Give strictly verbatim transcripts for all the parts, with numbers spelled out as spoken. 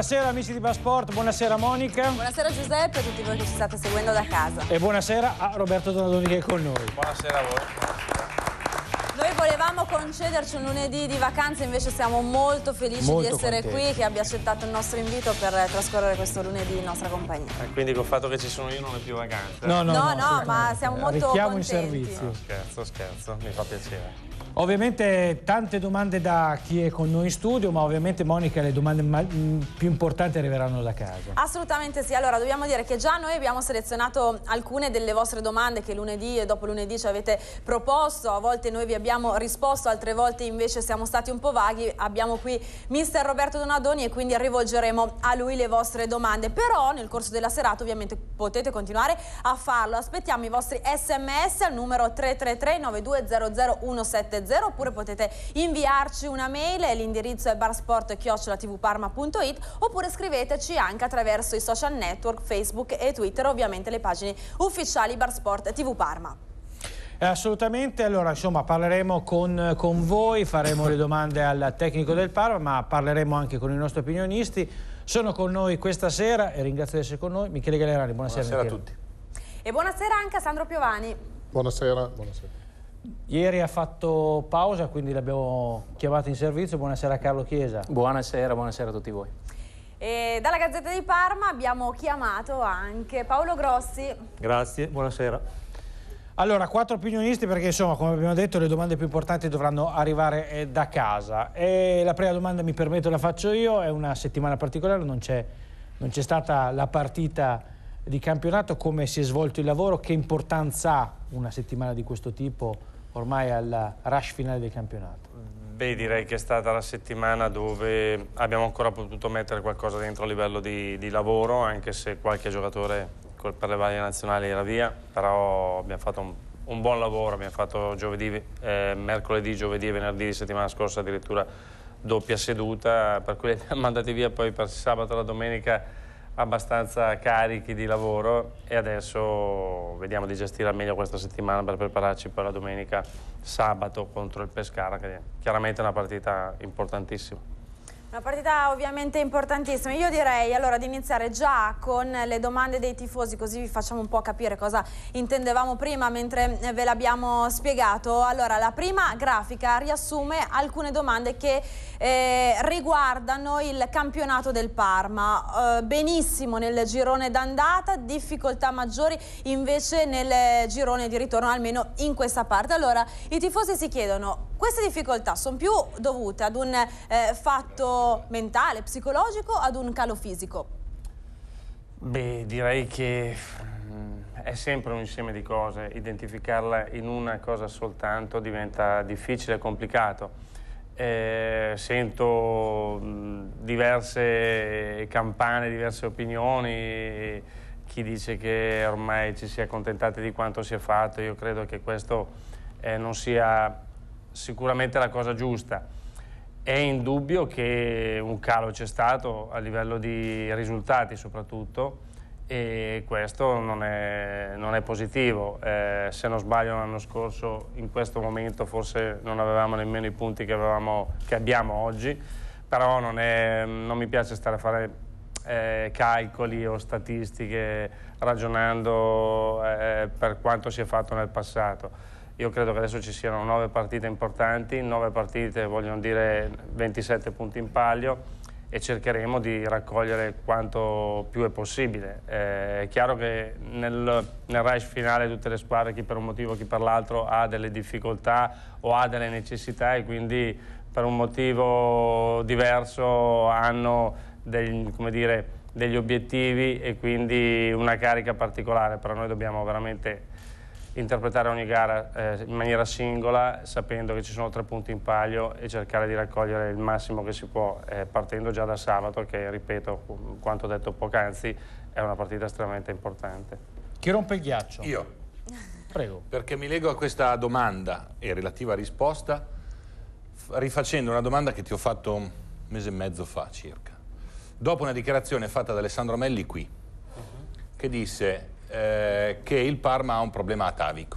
Buonasera amici di Bassport, buonasera Monica. Buonasera Giuseppe e a tutti voi che ci state seguendo da casa. E buonasera a Roberto Donadoni che è con noi. Buonasera a voi. Noi volevamo concederci un lunedì di vacanza, invece siamo molto felici molto di essere contenti. qui, che abbia accettato il nostro invito per trascorrere questo lunedì in nostra compagnia. E quindi col fatto che ci sono io non è più vacanza? No, no, No, no, no, ma siamo molto Richiamo in contenti. servizio. No, scherzo, scherzo, mi fa piacere. Ovviamente tante domande da chi è con noi in studio, ma ovviamente Monica le domande ma- più importanti arriveranno da casa. Assolutamente sì, allora dobbiamo dire che già noi abbiamo selezionato alcune delle vostre domande che lunedì e dopo lunedì ci avete proposto, a volte noi vi abbiamo risposto, altre volte invece siamo stati un po' vaghi. Abbiamo qui mister Roberto Donadoni e quindi rivolgeremo a lui le vostre domande, però nel corso della serata ovviamente potete continuare a farlo. Aspettiamo i vostri sms al numero tre tre tre nove due zero zero uno sette zero oppure potete inviarci una mail, l'indirizzo è barsport chiocciola tvparma punto it, oppure scriveteci anche attraverso i social network Facebook e Twitter, ovviamente le pagine ufficiali Barsport T V Parma. Eh, assolutamente, allora insomma parleremo con, con voi, faremo le domande al tecnico del Parma, ma parleremo anche con i nostri opinionisti. Sono con noi questa sera e ringrazio di essere con noi Michele Galerani. Buonasera, Buonasera a Michele. tutti. E buonasera anche a Sandro Piovani. Buonasera, buonasera. Ieri ha fatto pausa, quindi l'abbiamo chiamato in servizio. Buonasera a Carlo Chiesa. Buonasera, buonasera a tutti voi. E dalla Gazzetta di Parma abbiamo chiamato anche Paolo Grossi. Grazie, buonasera. Allora, quattro opinionisti perché insomma, come abbiamo detto, le domande più importanti dovranno arrivare eh, da casa. E la prima domanda, mi permetto, la faccio io, è una settimana particolare, non c'è non c'è stata la partita di campionato. Come si è svolto il lavoro? Che importanza ha una settimana di questo tipo ormai al rush finale del campionato? Beh, direi che è stata la settimana dove abbiamo ancora potuto mettere qualcosa dentro a livello di, di lavoro, anche se qualche giocatore col- per le varie nazionali era via, però abbiamo fatto un, un buon lavoro, abbiamo fatto giovedì, eh, mercoledì, giovedì e venerdì di settimana scorsa addirittura doppia seduta, per cui li abbiamo mandati via poi per sabato e la domenica abbastanza carichi di lavoro, e adesso vediamo di gestire al meglio questa settimana per prepararci poi la domenica sabato contro il Pescara, che chiaramente è una partita importantissima. Una partita ovviamente importantissima. Io direi allora di iniziare già con le domande dei tifosi, così vi facciamo un po' capire cosa intendevamo prima mentre ve l'abbiamo spiegato. Allora, la prima grafica riassume alcune domande che eh, riguardano il campionato del Parma. Eh, benissimo nel girone d'andata, difficoltà maggiori invece nel girone di ritorno, almeno in questa parte. Allora, i tifosi si chiedono: queste difficoltà sono più dovute ad un eh, fatto mentale, psicologico, ad un calo fisico? Beh, direi che è sempre un insieme di cose. Identificarla in una cosa soltanto diventa difficile e complicato. Eh, sento mh, diverse campane, diverse opinioni. Chi dice che ormai ci si è accontentati di quanto si è fatto. Io credo che questo eh, non sia sicuramente la cosa giusta. È indubbio che un calo c'è stato a livello di risultati soprattutto, e questo non è, non è positivo. Eh, se non sbaglio l'anno scorso in questo momento forse non avevamo nemmeno i punti che, avevamo, che abbiamo oggi, però non, è, non mi piace stare a fare eh, calcoli o statistiche ragionando eh, per quanto si è fatto nel passato. Io credo che adesso ci siano nove partite importanti, nove partite vogliono dire ventisette punti in palio, e cercheremo di raccogliere quanto più è possibile. Eh, è chiaro che nel, nel rush finale tutte le squadre, chi per un motivo chi per l'altro, ha delle difficoltà o ha delle necessità, e quindi per un motivo diverso hanno degli, come dire, degli obiettivi e quindi una carica particolare. Però noi dobbiamo veramente interpretare ogni gara eh, in maniera singola, sapendo che ci sono tre punti in palio, e cercare di raccogliere il massimo che si può, eh, partendo già da sabato, che, ripeto, quanto detto poc'anzi, è una partita estremamente importante. Chi rompe il ghiaccio? Io. Prego. Perché mi leggo a questa domanda e relativa risposta rifacendo una domanda che ti ho fatto un mese e mezzo fa circa, dopo una dichiarazione fatta da Alessandro Melli qui, uh-huh. che disse eh, che il Parma ha un problema atavico,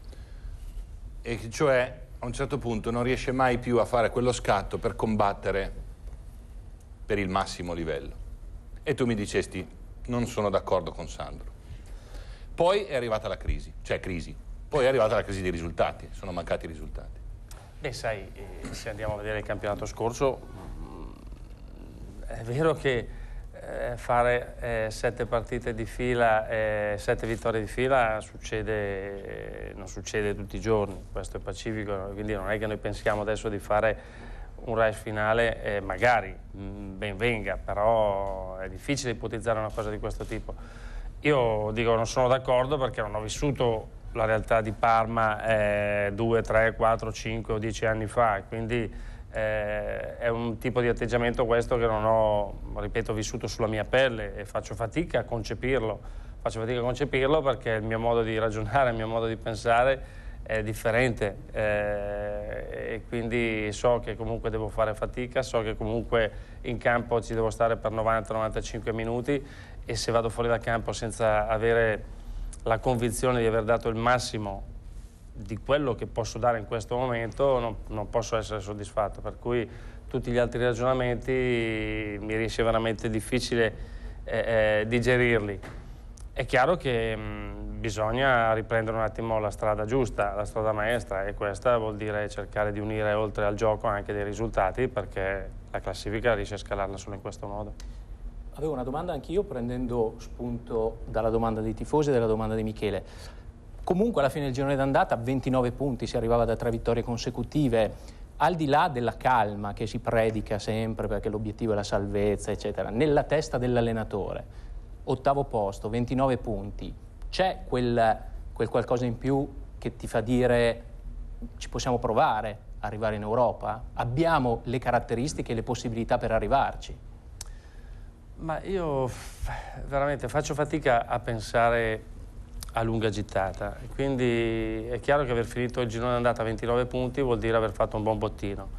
e cioè a un certo punto non riesce mai più a fare quello scatto per combattere per il massimo livello. e tu mi dicesti non sono d'accordo con Sandro. Poi è arrivata la crisi, cioè crisi, poi è arrivata la crisi dei risultati, sono mancati i risultati. Beh, sai, se andiamo a vedere il campionato scorso, è vero che eh, fare eh, sette partite di fila, eh, sette vittorie di fila succede, eh, non succede tutti i giorni, questo è pacifico, quindi non è che noi pensiamo adesso di fare un race finale, eh, magari mh, ben venga, però è difficile ipotizzare una cosa di questo tipo. Io dico non sono d'accordo perché non ho vissuto la realtà di Parma eh, due, tre, quattro, cinque o dieci anni fa, quindi eh, è un tipo di atteggiamento questo che non ho, ripeto, vissuto sulla mia pelle e faccio fatica a concepirlo, faccio fatica a concepirlo perché il mio modo di ragionare, il mio modo di pensare è differente eh, e quindi so che comunque devo fare fatica, so che comunque in campo ci devo stare per novanta novantacinque minuti e se vado fuori dal campo senza avere la convinzione di aver dato il massimo di quello che posso dare in questo momento non, non posso essere soddisfatto, per cui tutti gli altri ragionamenti mi riesce veramente difficile eh, eh, digerirli. È chiaro che mh, bisogna riprendere un attimo la strada giusta, la strada maestra, e questa vuol dire cercare di unire oltre al gioco anche dei risultati, perché la classifica riesce a scalarla solo in questo modo. Avevo una domanda anch'io prendendo spunto dalla domanda dei tifosi e dalla domanda di Michele. Comunque alla fine del girone d'andata ventinove punti, si arrivava da tre vittorie consecutive, al di là della calma che si predica sempre perché l'obiettivo è la salvezza eccetera, nella testa dell'allenatore ottavo posto, ventinove punti, c'è quel, quel qualcosa in più che ti fa dire ci possiamo provare a arrivare in Europa? Abbiamo le caratteristiche e le possibilità per arrivarci? Ma io veramente faccio fatica a pensare a lunga gittata, quindi è chiaro che aver finito il girone d'andata a ventinove punti vuol dire aver fatto un buon bottino.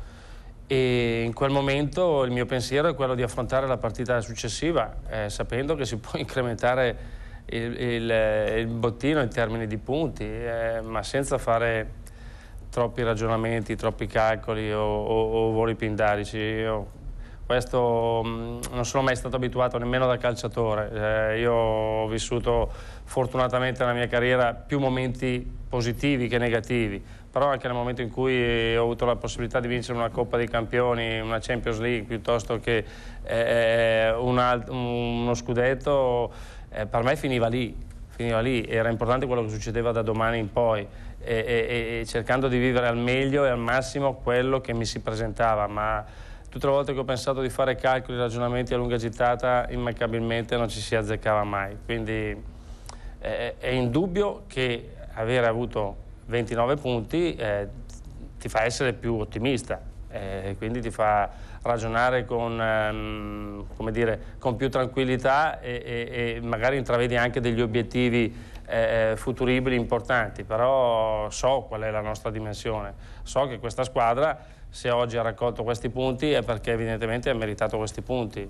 E in quel momento il mio pensiero è quello di affrontare la partita successiva eh, sapendo che si può incrementare il, il, il bottino in termini di punti, eh, ma senza fare troppi ragionamenti, troppi calcoli o, o, o voli pindarici. Io questo mh, non sono mai stato abituato nemmeno da calciatore. Eh, io ho vissuto fortunatamente nella mia carriera più momenti positivi che negativi, però anche nel momento in cui ho avuto la possibilità di vincere una Coppa dei Campioni, una Champions League, piuttosto che eh, un uno scudetto, eh, per me finiva lì, finiva lì. Era importante quello che succedeva da domani in poi e, e, e cercando di vivere al meglio e al massimo quello che mi si presentava, ma tutte le volte che ho pensato di fare calcoli, ragionamenti a lunga gittata, immancabilmente non ci si azzeccava mai. Quindi eh, è indubbio che avere avuto ventinove punti eh, ti fa essere più ottimista, eh, quindi ti fa ragionare con, ehm, come dire, con più tranquillità e, e, e magari intravedi anche degli obiettivi eh, futuribili importanti, però so qual è la nostra dimensione, so che questa squadra se oggi ha raccolto questi punti è perché evidentemente ha meritato questi punti.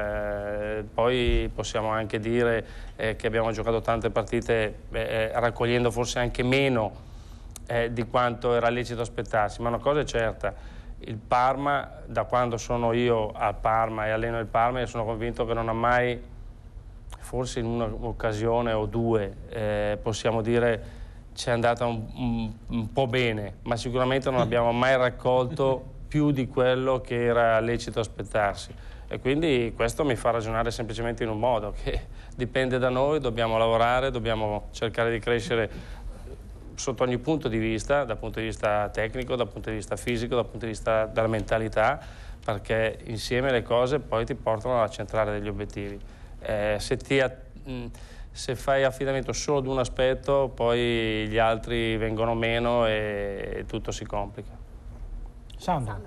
Eh, poi possiamo anche dire eh, che abbiamo giocato tante partite eh, raccogliendo forse anche meno eh, di quanto era lecito aspettarsi, ma una cosa è certa, il Parma, da quando sono io al Parma e alleno il Parma, io sono convinto che non ha mai, forse in un'occasione o due, eh, possiamo dire ci è andata un, un, un po' bene, ma sicuramente non abbiamo mai raccolto più di quello che era lecito aspettarsi. E quindi questo mi fa ragionare semplicemente in un modo, che dipende da noi, dobbiamo lavorare, dobbiamo cercare di crescere sotto ogni punto di vista, dal punto di vista tecnico, dal punto di vista fisico, dal punto di vista della mentalità, perché insieme le cose poi ti portano alla centrale degli obiettivi. Eh, se ti... Mh, Se fai affidamento solo ad un aspetto, poi gli altri vengono meno e tutto si complica. Sandro.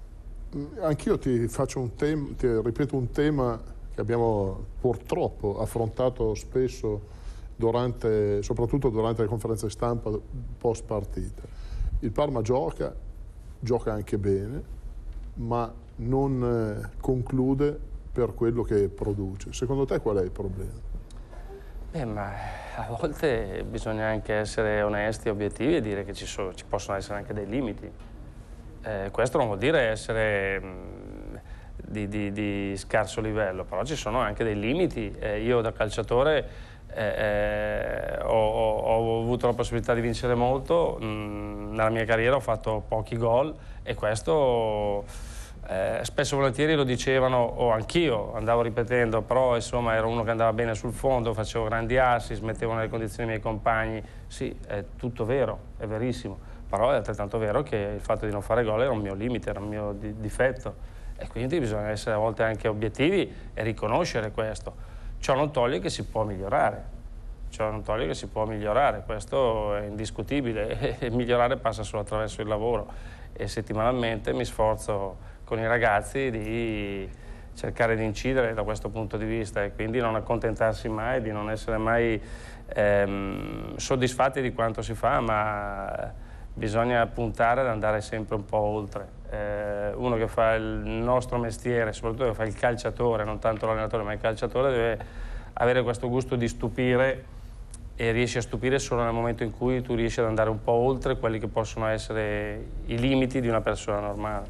Anch'io ti faccio un tema, ti ripeto un tema che abbiamo purtroppo affrontato spesso, durante, soprattutto durante le conferenze stampa post partita. Il Parma gioca, gioca anche bene, ma non conclude per quello che produce. Secondo te qual è il problema? Beh, ma a volte bisogna anche essere onesti e obiettivi e dire che ci, so, ci possono essere anche dei limiti. Eh, questo non vuol dire essere, mh, di, di, di scarso livello, però ci sono anche dei limiti. Eh, io da calciatore eh, eh, ho, ho avuto la possibilità di vincere molto, mh, nella mia carriera ho fatto pochi gol e questo eh, spesso e volentieri lo dicevano, o anch'io andavo ripetendo, però insomma ero uno che andava bene sul fondo, facevo grandi assist, mettevo nelle condizioni i miei compagni. Sì, è tutto vero, è verissimo, però è altrettanto vero che il fatto di non fare gol era un mio limite, era un mio di difetto, e quindi bisogna essere a volte anche obiettivi e riconoscere questo. Ciò non toglie che si può migliorare, ciò non toglie che si può migliorare, questo è indiscutibile, e migliorare passa solo attraverso il lavoro, e settimanalmente mi sforzo con i ragazzi di cercare di incidere da questo punto di vista, e quindi non accontentarsi mai, di non essere mai ehm, soddisfatti di quanto si fa, ma bisogna puntare ad andare sempre un po' oltre. Eh, uno che fa il nostro mestiere, soprattutto che fa il calciatore, non tanto l'allenatore ma il calciatore, deve avere questo gusto di stupire, e riesci a stupire solo nel momento in cui tu riesci ad andare un po' oltre quelli che possono essere i limiti di una persona normale.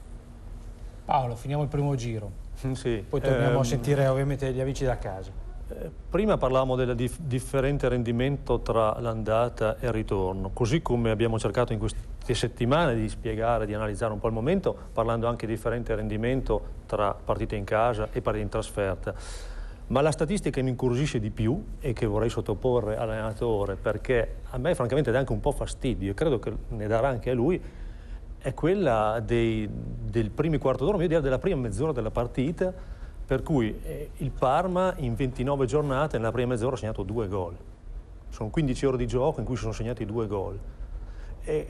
Paolo, finiamo il primo giro, sì, poi torniamo ehm... a sentire ovviamente gli amici da casa. Prima parlavamo del dif differente rendimento tra l'andata e il ritorno, così come abbiamo cercato in queste settimane di spiegare, di analizzare un po' il momento, parlando anche di differente rendimento tra partite in casa e partite in trasferta. Ma la statistica che mi incuriosisce di più e che vorrei sottoporre all'allenatore, perché a me francamente dà anche un po' fastidio, e credo che ne darà anche a lui, è quella dei, del primi quarto d'ora, io direi della prima mezz'ora della partita, per cui eh, il Parma in ventinove giornate nella prima mezz'ora ha segnato due gol. Sono quindici ore di gioco in cui si sono segnati due gol. E,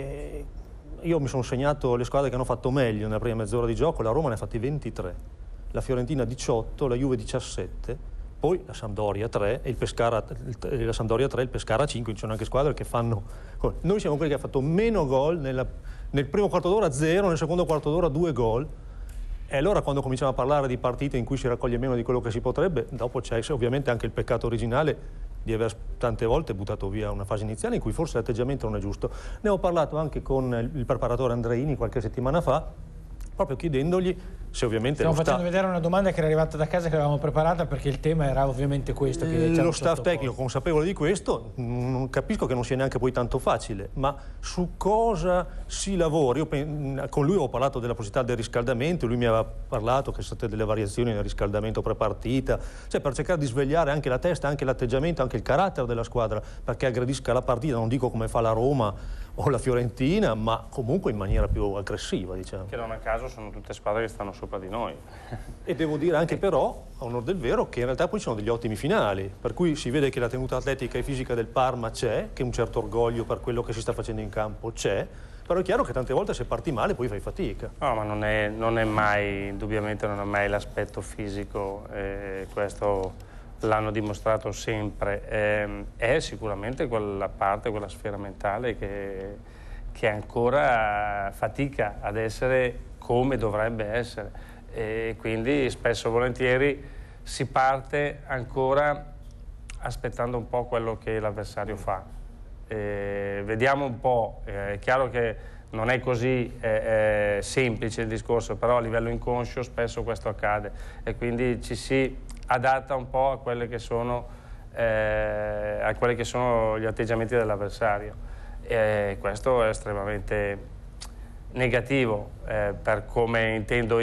e io mi sono segnato le squadre che hanno fatto meglio nella prima mezz'ora di gioco, la Roma ne ha fatti ventitré, la Fiorentina diciotto, la Juve diciassette, poi la Sampdoria tre, e il Pescara, la Sampdoria tre, il Pescara cinque, ci sono anche squadre che fanno... Noi siamo quelli che hanno fatto meno gol, nella, nel primo quarto d'ora zero, nel secondo quarto d'ora due gol. E allora quando cominciamo a parlare di partite in cui si raccoglie meno di quello che si potrebbe, dopo c'è ovviamente anche il peccato originale di aver tante volte buttato via una fase iniziale in cui forse l'atteggiamento non è giusto. Ne ho parlato anche con il preparatore Andreini qualche settimana fa, proprio chiedendogli se ovviamente Stiamo lo facendo staff... vedere una domanda che era arrivata da casa, che avevamo preparata, perché il tema era ovviamente questo. Che lo staff tecnico consapevole di questo, non capisco che non sia neanche poi tanto facile, ma su cosa si lavora? Io con lui ho parlato della possibilità del riscaldamento, lui mi aveva parlato che sono state delle variazioni nel riscaldamento prepartita, cioè per cercare di svegliare anche la testa, anche l'atteggiamento, anche il carattere della squadra, perché aggredisca la partita, non dico come fa la Roma o la Fiorentina, ma comunque in maniera più aggressiva, diciamo. Che non a caso sono tutte squadre che stanno sopra di noi. E devo dire anche però, a onor del vero, che in realtà poi ci sono degli ottimi finali, per cui si vede che la tenuta atletica e fisica del Parma c'è, che un certo orgoglio per quello che si sta facendo in campo c'è, però è chiaro che tante volte se parti male poi fai fatica. No, ma non è, non è mai, indubbiamente non è mai l'aspetto fisico, eh, questo l'hanno dimostrato sempre, eh, è sicuramente quella parte, quella sfera mentale che, che ancora fatica ad essere come dovrebbe essere, e quindi spesso e volentieri si parte ancora aspettando un po' quello che l'avversario fa. Eh, vediamo un po', eh, è chiaro che non è così eh, eh, semplice il discorso, però a livello inconscio spesso questo accade, e quindi ci si adatta un po' a quelle che sono, eh, a quelli che sono gli atteggiamenti dell'avversario, e questo è estremamente negativo eh, per come intendo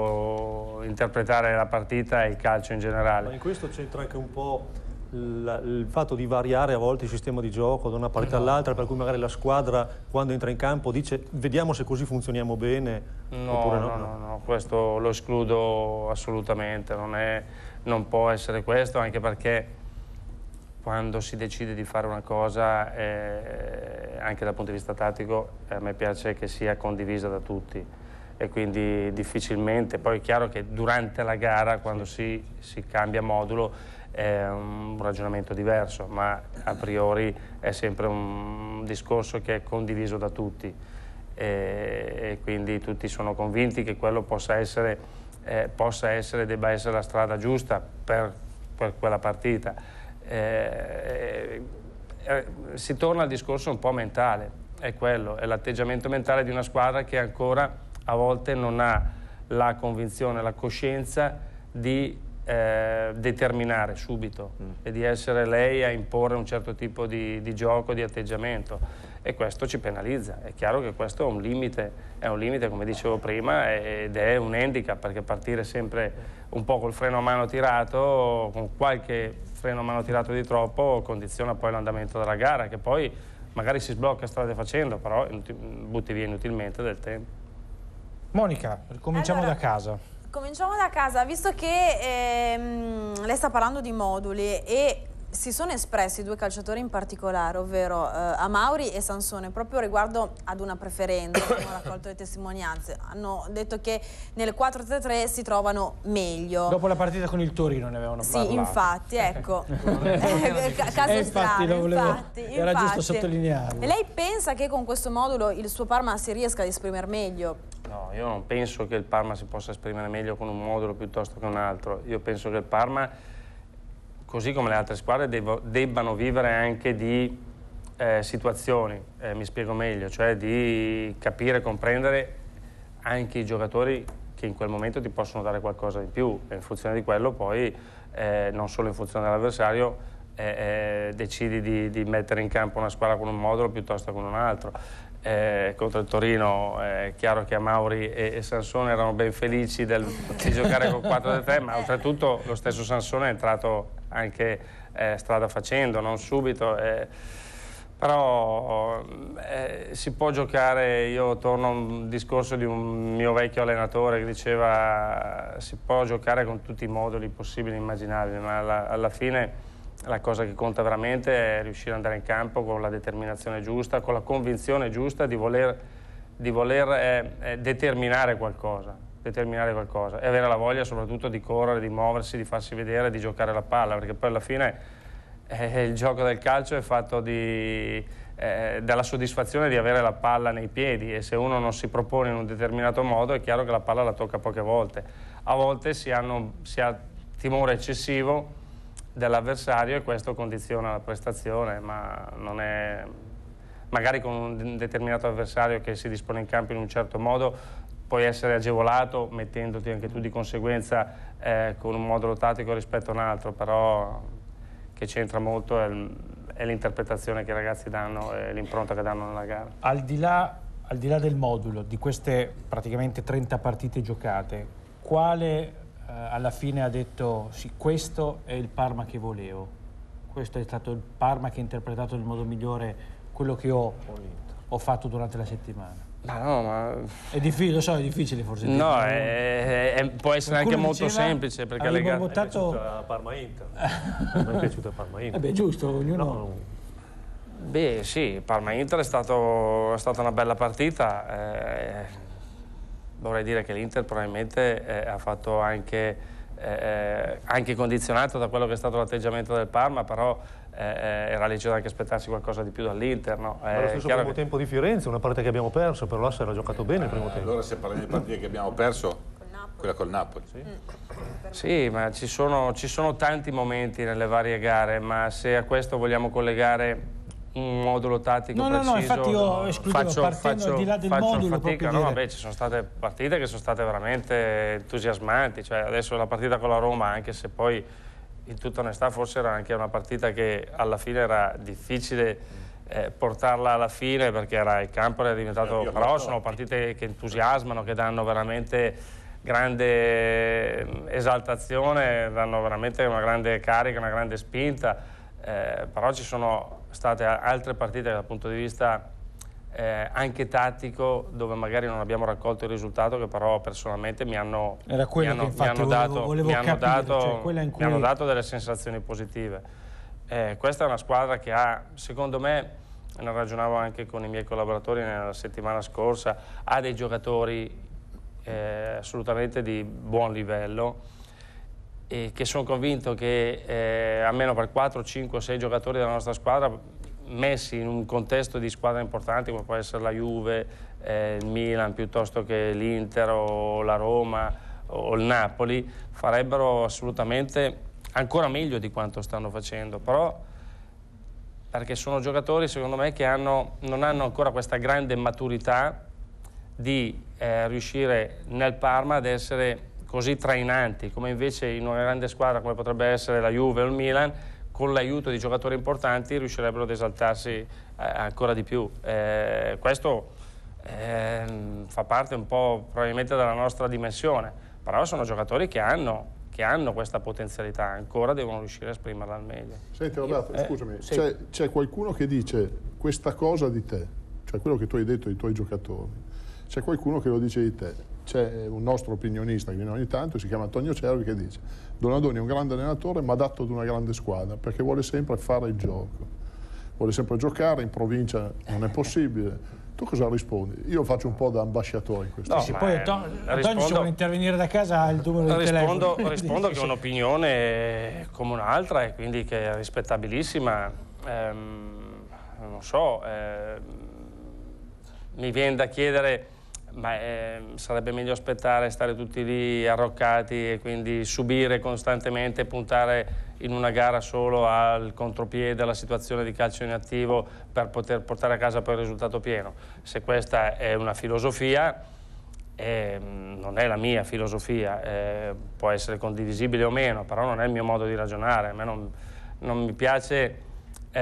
io interpretare la partita e il calcio in generale. Ma in questo c'entra anche un po' il, il fatto di variare a volte il sistema di gioco da una partita all'altra, per cui magari la squadra quando entra in campo dice vediamo se così funzioniamo bene, no, oppure no. No, no, no, questo lo escludo assolutamente, non, è, non può essere questo, anche perché quando si decide di fare una cosa, eh, anche dal punto di vista tattico, a me piace che sia condivisa da tutti, e quindi difficilmente, poi è chiaro che durante la gara quando si, si cambia modulo è un ragionamento diverso, ma a priori è sempre un discorso che è condiviso da tutti, e, e quindi tutti sono convinti che quello possa essere, eh, possa essere, debba essere la strada giusta per, per quella partita. Eh, eh, si torna al discorso un po' mentale, è quello, è l'atteggiamento mentale di una squadra che ancora a volte non ha la convinzione, la coscienza di eh, determinare subito mm. e di essere lei a imporre un certo tipo di, di gioco, di atteggiamento, e questo ci penalizza. È chiaro che questo è un limite, è un limite come dicevo prima, ed è un handicap, perché partire sempre un po' col freno a mano tirato, con qualche freno a mano tirato di troppo, condiziona poi l'andamento della gara, che poi magari si sblocca strade facendo, però butti via inutilmente del tempo. Monica, cominciamo allora, da casa. Cominciamo da casa, visto che ehm, lei sta parlando di moduli e si sono espressi due calciatori in particolare, ovvero eh, Amauri e Sansone, proprio riguardo ad una preferenza. Hanno raccolto le testimonianze, hanno detto che nel quattro tre tre si trovano meglio. Dopo la partita con il Torino ne avevano parlato. Sì, infatti, ecco. Caso eh, infatti, strano, lo volevo, infatti, era infatti. giusto sottolinearlo. E lei pensa che con questo modulo il suo Parma si riesca ad esprimere meglio? No, io non penso che il Parma si possa esprimere meglio con un modulo piuttosto che un altro. Io penso che il Parma, così come le altre squadre, devo, debbano vivere anche di eh, situazioni, eh, mi spiego meglio, cioè di capire, comprendere anche i giocatori che in quel momento ti possono dare qualcosa di più, e in funzione di quello poi, eh, non solo in funzione dell'avversario, eh, eh, decidi di, di mettere in campo una squadra con un modulo piuttosto che con un altro. Eh, contro il Torino è chiaro che Amauri e, e Sansone erano ben felici del, di giocare con quattro tre tre, ma oltretutto lo stesso Sansone è entrato anche eh, strada facendo, non subito, eh, però eh, si può giocare. Io torno a un discorso di un mio vecchio allenatore che diceva si può giocare con tutti i moduli possibili e immaginabili, ma alla, alla fine la cosa che conta veramente è riuscire ad andare in campo con la determinazione giusta, con la convinzione giusta di voler, di voler eh, eh, determinare qualcosa, determinare qualcosa e avere la voglia soprattutto di correre, di muoversi, di farsi vedere, di giocare la palla, perché poi alla fine eh, il gioco del calcio è fatto di, eh, della soddisfazione di avere la palla nei piedi, e se uno non si propone in un determinato modo è chiaro che la palla la tocca poche volte. A volte si, hanno, si ha timore eccessivo dell'avversario e questo condiziona la prestazione, ma non è, magari con un determinato avversario che si dispone in campo in un certo modo puoi essere agevolato mettendoti anche tu di conseguenza eh, con un modulo tattico rispetto a un altro, però che c'entra molto è l'interpretazione che i ragazzi danno e l'impronta che danno nella gara. Al di là, al di là del modulo, di queste praticamente trenta partite giocate, quale Uh, alla fine ha detto sì, questo è il Parma che volevo, questo è stato il Parma che ha interpretato nel modo migliore quello che ho, ho fatto durante la settimana? Ma no, ma... È difficile, lo so, è difficile forse. No, è, è, può essere qualcuno anche molto diceva, semplice, perché le gare... borbottato... Mi è piaciuta Parma-Inter. Mi è piaciuta Parma-Inter. Eh beh, giusto, ognuno... No. Beh, sì, Parma-Inter è, stato, è stata una bella partita. Eh, Vorrei dire che l'Inter probabilmente eh, ha fatto anche, eh, anche condizionato da quello che è stato l'atteggiamento del Parma, però eh, era lecito anche aspettarsi qualcosa di più dall'Inter. No? Ma lo stesso primo che... tempo di Firenze, una partita che abbiamo perso, però l'Asse era giocato bene il primo eh, tempo. Allora se parliamo di partite che abbiamo perso, quella col Napoli. Sì, mm. sì, ma ci sono, ci sono tanti momenti nelle varie gare, ma se a questo vogliamo collegare un modulo tattico no, preciso, no, no, infatti io escludevo, faccio, partendo faccio, al di là del faccio modulo fatica. No, dire... vabbè, ci sono state partite che sono state veramente entusiasmanti, cioè adesso la partita con la Roma, anche se poi in tutta onestà forse era anche una partita che alla fine era difficile eh, portarla alla fine, perché era, il campo era diventato, io però sono partite che entusiasmano, che danno veramente grande esaltazione, danno veramente una grande carica, una grande spinta, eh, però ci sono state altre partite dal punto di vista eh, anche tattico, dove magari non abbiamo raccolto il risultato, che però personalmente mi hanno, Era quello mi hanno, che infatti mi hanno dato, volevo, volevo mi hanno capire, dato, cioè quella in cui... mi hanno dato delle sensazioni positive. Eh, questa è una squadra che ha, secondo me, ne ragionavo anche con i miei collaboratori nella settimana scorsa, ha dei giocatori eh, assolutamente di buon livello, e che sono convinto che eh, almeno per quattro, cinque, sei giocatori della nostra squadra, messi in un contesto di squadre importanti come può essere la Juve, eh, il Milan, piuttosto che l'Inter o la Roma o il Napoli, farebbero assolutamente ancora meglio di quanto stanno facendo, però perché sono giocatori secondo me che hanno, non hanno ancora questa grande maturità di eh, riuscire nel Parma ad essere così trainanti, come invece in una grande squadra come potrebbe essere la Juve o il Milan, con l'aiuto di giocatori importanti riuscirebbero ad esaltarsi eh, ancora di più. Eh, questo eh, fa parte un po' probabilmente della nostra dimensione, però sono giocatori che hanno, che hanno questa potenzialità, ancora devono riuscire a esprimerla al meglio. Senti Roberto, eh, scusami, sì. c'è, c'è qualcuno che dice questa cosa di te, cioè quello che tu hai detto ai tuoi giocatori, c'è qualcuno che lo dice di te. C'è un nostro opinionista che viene ogni tanto, si chiama Antonio Cervi, che dice Donadoni è un grande allenatore ma adatto ad una grande squadra perché vuole sempre fare il gioco, vuole sempre giocare, in provincia non è possibile. Tu cosa rispondi? Io faccio un po' da ambasciatore in questo. No, Sì, ma poi è- Antonio, rispondo- se vuole intervenire da casa ha il numero di Rispondo, telefono. rispondo che è un'opinione come un'altra e quindi che è rispettabilissima. Ehm, non so, ehm, mi viene da chiedere, ma eh, sarebbe meglio aspettare, stare tutti lì arroccati e quindi subire costantemente, puntare in una gara solo al contropiede, alla situazione di calcio inattivo per poter portare a casa poi il risultato pieno. Se questa è una filosofia, eh, non è la mia filosofia, eh, può essere condivisibile o meno, però non è il mio modo di ragionare. A me non, non mi piace eh,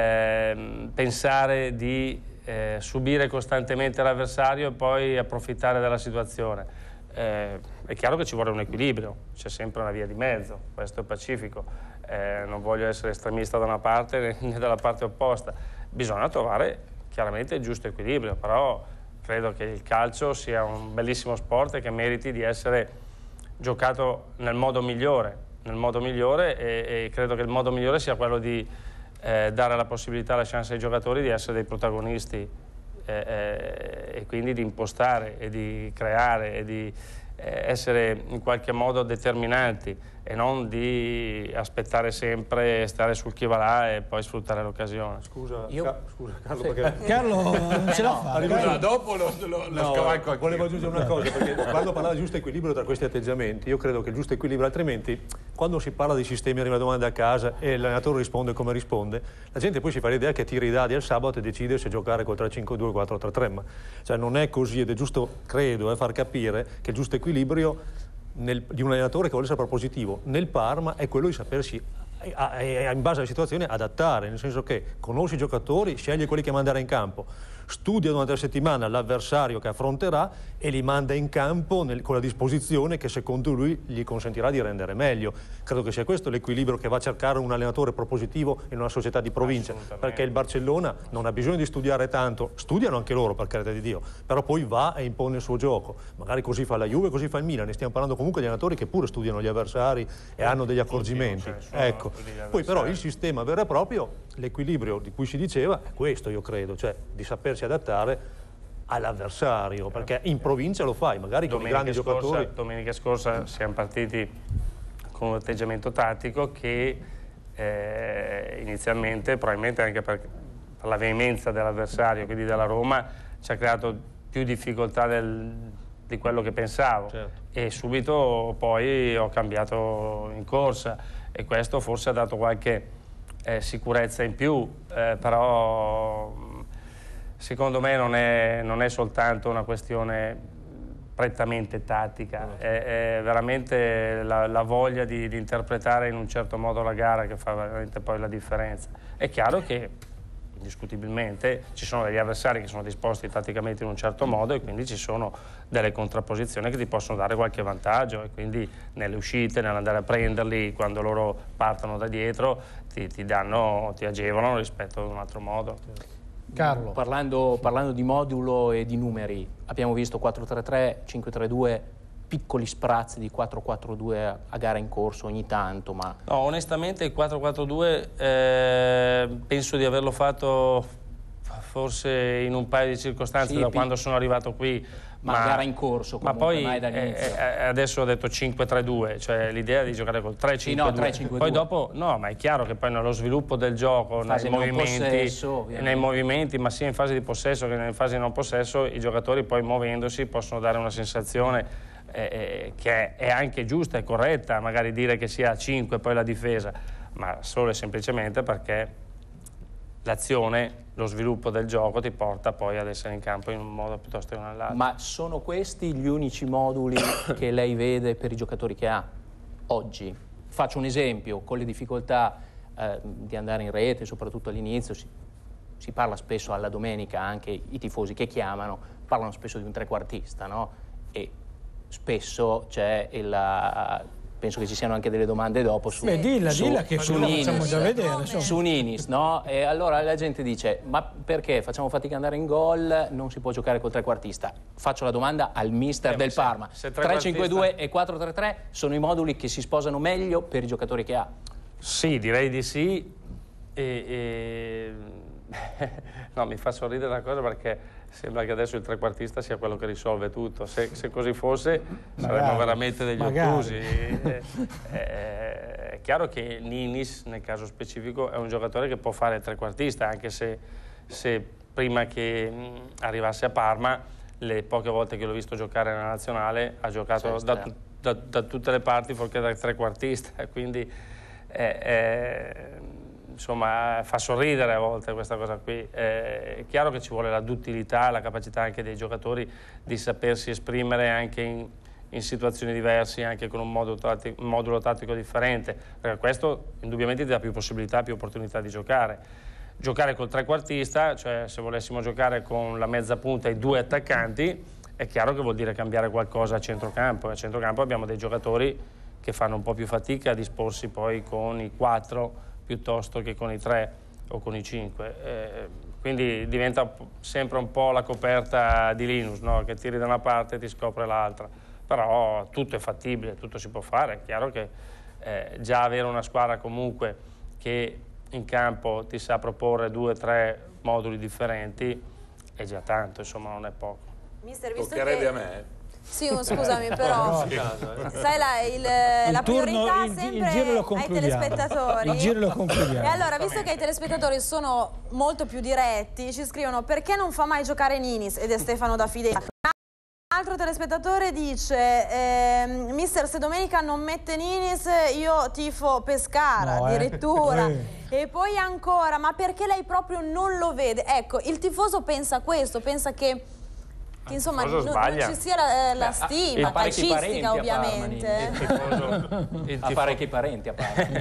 eh, pensare di Eh, subire costantemente l'avversario e poi approfittare della situazione. Eh, è chiaro che ci vuole un equilibrio, c'è sempre una via di mezzo, questo è pacifico. Eh, non voglio essere estremista da una parte né dalla parte opposta. Bisogna trovare chiaramente il giusto equilibrio, però credo che il calcio sia un bellissimo sport e che meriti di essere giocato nel modo migliore, nel modo migliore e, e credo che il modo migliore sia quello di Eh, dare la possibilità, la chance ai giocatori di essere dei protagonisti eh, eh, e quindi di impostare e di creare e di eh, essere in qualche modo determinanti e non di aspettare sempre, stare sul chi va là e poi sfruttare l'occasione. Scusa, Io- Ca- scusa Carlo, Sì. perché Carlo non ce la fa. arriva- Scusa, dopo lo, lo, lo No, scavalco anche volevo io. aggiungere una cosa, perché quando parlava di giusto equilibrio tra questi atteggiamenti, io credo che il giusto equilibrio, altrimenti quando si parla di sistemi, arriva una domanda a casa e l'allenatore risponde come risponde, la gente poi si fa l'idea che tira i dadi al sabato e decide se giocare col tre cinque due o quattro tre tre, ma cioè non è così ed è giusto, credo, eh, far capire che il giusto equilibrio nel, di un allenatore che vuole essere propositivo nel Parma è quello di sapersi a, a, a, in base alla situazione adattare, nel senso che conosce i giocatori, sceglie quelli che mandare in campo, studia durante la settimana l'avversario che affronterà e li manda in campo nel, con la disposizione che secondo lui gli consentirà di rendere meglio. Credo che sia questo l'equilibrio che va a cercare un allenatore propositivo in una società di provincia, perché il Barcellona non ha bisogno di studiare tanto, studiano anche loro per carità di Dio, però poi va e impone il suo gioco, magari così fa la Juve, così fa il Milan, ne stiamo parlando comunque di allenatori che pure studiano gli avversari e hanno degli accorgimenti. Ecco. Poi però il sistema vero e proprio, l'equilibrio di cui si diceva è questo, io credo, cioè di sapersi adattare all'avversario, perché in provincia lo fai, magari con i grandi scorsa, giocatori. Domenica scorsa siamo partiti con un atteggiamento tattico che eh, inizialmente, probabilmente anche per, per la veemenza dell'avversario, quindi della Roma, ci ha creato più difficoltà del, di quello che pensavo. Certo. E subito poi ho cambiato in corsa e questo forse ha dato qualche eh, sicurezza in più, eh, però secondo me non è, non è soltanto una questione prettamente tattica, è, è veramente la, la voglia di, di interpretare in un certo modo la gara che fa veramente poi la differenza. È chiaro che indiscutibilmente ci sono degli avversari che sono disposti tatticamente in un certo modo e quindi ci sono delle contrapposizioni che ti possono dare qualche vantaggio e quindi nelle uscite, nell'andare a prenderli quando loro partono da dietro ti, ti danno, ti agevolano rispetto ad un altro modo. Carlo. Parlando, parlando di modulo e di numeri, abbiamo visto quattro tre tre, cinque tre due, piccoli sprazzi di quattro quattro due a, a gara in corso ogni tanto, ma... No, onestamente il quattro quattro due eh, penso di averlo fatto forse in un paio di circostanze Sì, da pi- quando sono arrivato qui. Ma a gara in corso ma comunque, poi mai dall'inizio. eh, eh, adesso ho detto cinque tre due, cioè l'idea di giocare col tre cinque due. Sì, no, tre cinque poi due. dopo, no, ma è chiaro che poi nello sviluppo del gioco, nei Fase non movimenti, possesso, ovviamente. nei movimenti, ma sia in fase di possesso che in fase di non possesso, i giocatori poi muovendosi possono dare una sensazione eh, eh, che è anche giusta e corretta, magari dire che sia a cinque poi la difesa, ma solo e semplicemente perché l'azione lo sviluppo del gioco ti porta poi ad essere in campo in un modo piuttosto che nell'altro. Ma sono questi gli unici moduli che lei vede per i giocatori che ha oggi? Faccio un esempio, con le difficoltà eh, di andare in rete, soprattutto all'inizio, si, si parla spesso alla domenica, anche i tifosi che chiamano, parlano spesso di un trequartista, no? E spesso c'è il... penso che ci siano anche delle domande dopo su, Beh, dilla, su, dilla che su quello Ninis, facciamo già vedere, insomma. su Ninis, no? E allora la gente dice, ma perché facciamo fatica ad andare in gol, non si può giocare col trequartista? Faccio la domanda al mister eh, del se, Parma. se tre cinque due e quattro tre tre sono i moduli che si sposano meglio per i giocatori che ha? Sì, direi di sì. E, e... no, mi fa sorridere la cosa perché sembra che adesso il trequartista sia quello che risolve tutto. Se, se così fosse saremmo magari, veramente degli magari. ottusi. Eh, eh, è chiaro che Ninis, nel caso specifico, è un giocatore che può fare il trequartista, anche se, se prima che mh, arrivasse a Parma, le poche volte che l'ho visto giocare nella nazionale, ha giocato da, tu, da, da tutte le parti, fuorché da trequartista. Quindi eh, eh, insomma, fa sorridere a volte questa cosa qui. Eh, è chiaro che ci vuole la duttilità, la capacità anche dei giocatori di sapersi esprimere anche in, in situazioni diverse, anche con un modo tattico, un modulo tattico differente, perché questo indubbiamente ti dà più possibilità, più opportunità di giocare. Giocare col trequartista, cioè se volessimo giocare con la mezza punta e i due attaccanti, è chiaro che vuol dire cambiare qualcosa a centrocampo. A centrocampo abbiamo dei giocatori che fanno un po' più fatica a disporsi poi con i quattro piuttosto che con i tre o con i cinque. Eh, quindi diventa sempre un po' la coperta di Linus, no? Che tiri da una parte e ti scopre l'altra. Però tutto è fattibile, tutto si può fare. È chiaro che eh, già avere una squadra comunque che in campo ti sa proporre due o tre moduli differenti è già tanto, insomma, non è poco. Mister, visto Toccherebbe che... a me? Sì, scusami, però sai la, il, il la turno, priorità il, sempre il giro lo ai concludiamo. telespettatori. Il giro lo concludiamo. E allora, visto che i telespettatori sono molto più diretti, ci scrivono perché non fa mai giocare Ninis, ed è Stefano da Fidena. Un altro telespettatore dice eh, mister, se domenica non mette Ninis io tifo Pescara, no, eh. addirittura. Eh. E poi ancora, ma perché lei proprio non lo vede? Ecco, il tifoso pensa questo, pensa che, che insomma non, non ci sia la, la stima calcistica, ovviamente. Il tifoso, il Ha parecchi parenti a Parma.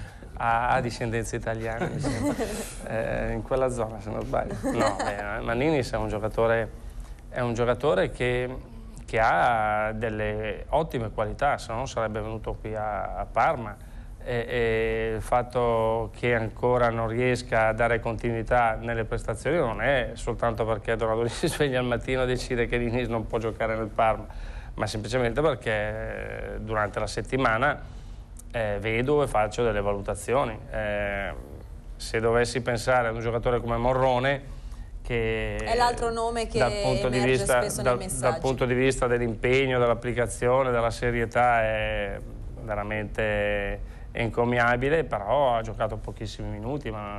ha discendenza italiana, mi sembra. eh, in quella zona, se non sbaglio. No, beh, ma Ninis è un giocatore... È un giocatore che, che ha delle ottime qualità, se no non sarebbe venuto qui a, a Parma. E, e il fatto che ancora non riesca a dare continuità nelle prestazioni non è soltanto perché Donadoni si sveglia al mattino e decide che Ninis non può giocare nel Parma, ma semplicemente perché durante la settimana eh, vedo e faccio delle valutazioni. Eh, se dovessi pensare ad un giocatore come Morrone, che è l'altro nome che dal punto di emerge vista, spesso dal, nei messaggi. dal punto di vista dell'impegno, dell'applicazione, della serietà è veramente encomiabile, però ha giocato pochissimi minuti, ma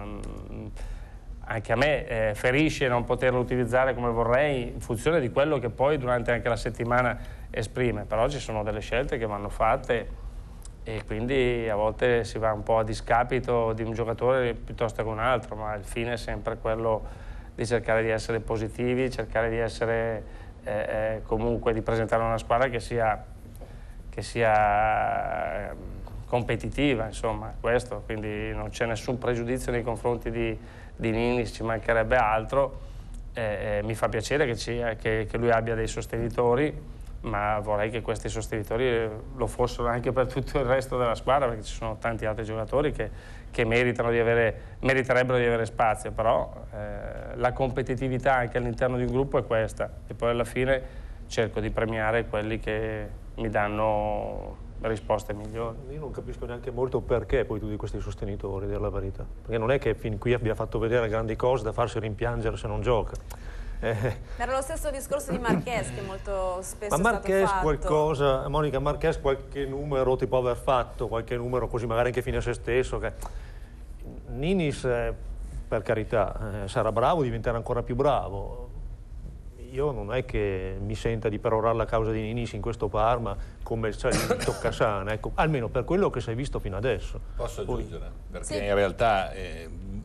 anche a me eh, ferisce non poterlo utilizzare come vorrei in funzione di quello che poi durante anche la settimana esprime, però ci sono delle scelte che vanno fatte e quindi a volte si va un po' a discapito di un giocatore piuttosto che un altro, ma il fine è sempre quello di cercare di essere positivi, cercare di essere eh, eh, comunque di presentare una squadra che sia, che sia eh, competitiva, insomma, questo, quindi non c'è nessun pregiudizio nei confronti di, di Ninis, ci mancherebbe altro, eh, eh, mi fa piacere che, ci, che, che lui abbia dei sostenitori, ma vorrei che questi sostenitori lo fossero anche per tutto il resto della squadra, perché ci sono tanti altri giocatori che, che meritano di avere, meriterebbero di avere spazio, però eh, la competitività anche all'interno di un gruppo è questa, e poi alla fine cerco di premiare quelli che mi danno risposte migliori. Io non capisco neanche molto perché poi tutti questi sostenitori, a dire la verità, perché non è che fin qui abbia fatto vedere grandi cose da farsi rimpiangere se non gioca. Eh. Era lo stesso discorso di Marquez che molto spesso Ma è Marquez stato fatto. qualcosa, Monica, Marquez qualche numero ti può aver fatto, qualche numero così magari anche fine a se stesso. Che... Ninis, eh, per carità, eh, sarà bravo, diventerà ancora più bravo. Io non è che mi senta di perorare la causa di Ninis in questo Parma come il toccasana, ecco, almeno per quello che si è visto fino adesso. Posso aggiungere? Perché sì. in realtà eh,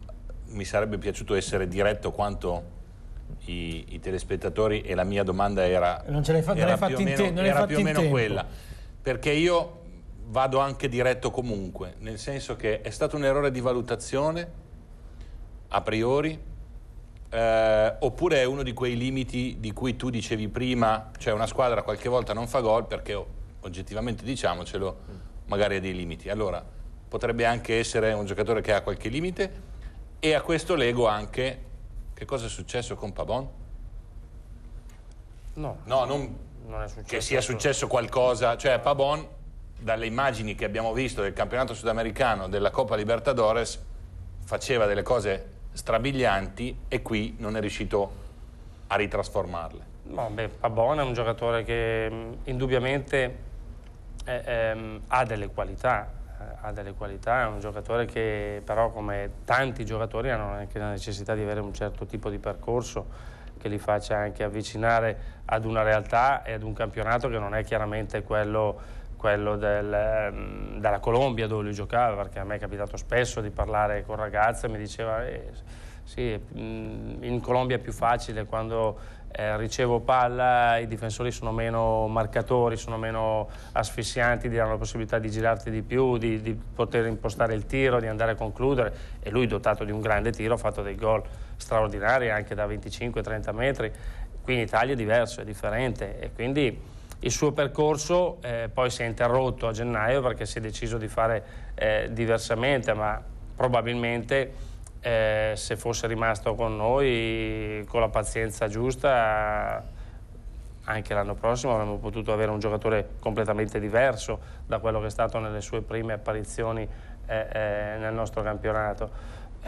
mi sarebbe piaciuto essere diretto quanto i, i telespettatori, e la mia domanda era, non ce l'hai fa- era non più o meno, te- era più o meno tempo. quella, perché io vado anche diretto comunque, nel senso che è stato un errore di valutazione a priori, eh, oppure è uno di quei limiti di cui tu dicevi prima, cioè una squadra qualche volta non fa gol perché oggettivamente, diciamocelo, magari ha dei limiti. Allora potrebbe anche essere un giocatore che ha qualche limite, e a questo lego anche che cosa è successo con Pavon? No, No, non, non è successo. che sia successo qualcosa, cioè Pavon, dalle immagini che abbiamo visto del campionato sudamericano, della Coppa Libertadores, faceva delle cose strabilianti e qui non è riuscito a ritrasformarle. No, beh, Pavon è un giocatore che mh, indubbiamente eh, ehm, ha delle qualità, eh, ha delle qualità, è un giocatore che però, come tanti giocatori, hanno anche la necessità di avere un certo tipo di percorso che li faccia anche avvicinare ad una realtà e ad un campionato che non è chiaramente quello quello del, della Colombia dove lui giocava, perché a me è capitato spesso di parlare con ragazze e mi diceva eh, sì, in Colombia è più facile, quando eh, ricevo palla i difensori sono meno marcatori, sono meno asfissianti, ti danno la possibilità di girarti di più, di, di poter impostare il tiro, di andare a concludere, e lui, dotato di un grande tiro, ha fatto dei gol straordinari anche da venticinque trenta metri. Qui in Italia è diverso, è differente, e quindi il suo percorso eh, poi si è interrotto a gennaio perché si è deciso di fare eh, diversamente, ma probabilmente eh, se fosse rimasto con noi con la pazienza giusta, anche l'anno prossimo avremmo potuto avere un giocatore completamente diverso da quello che è stato nelle sue prime apparizioni eh, eh, nel nostro campionato. Eh,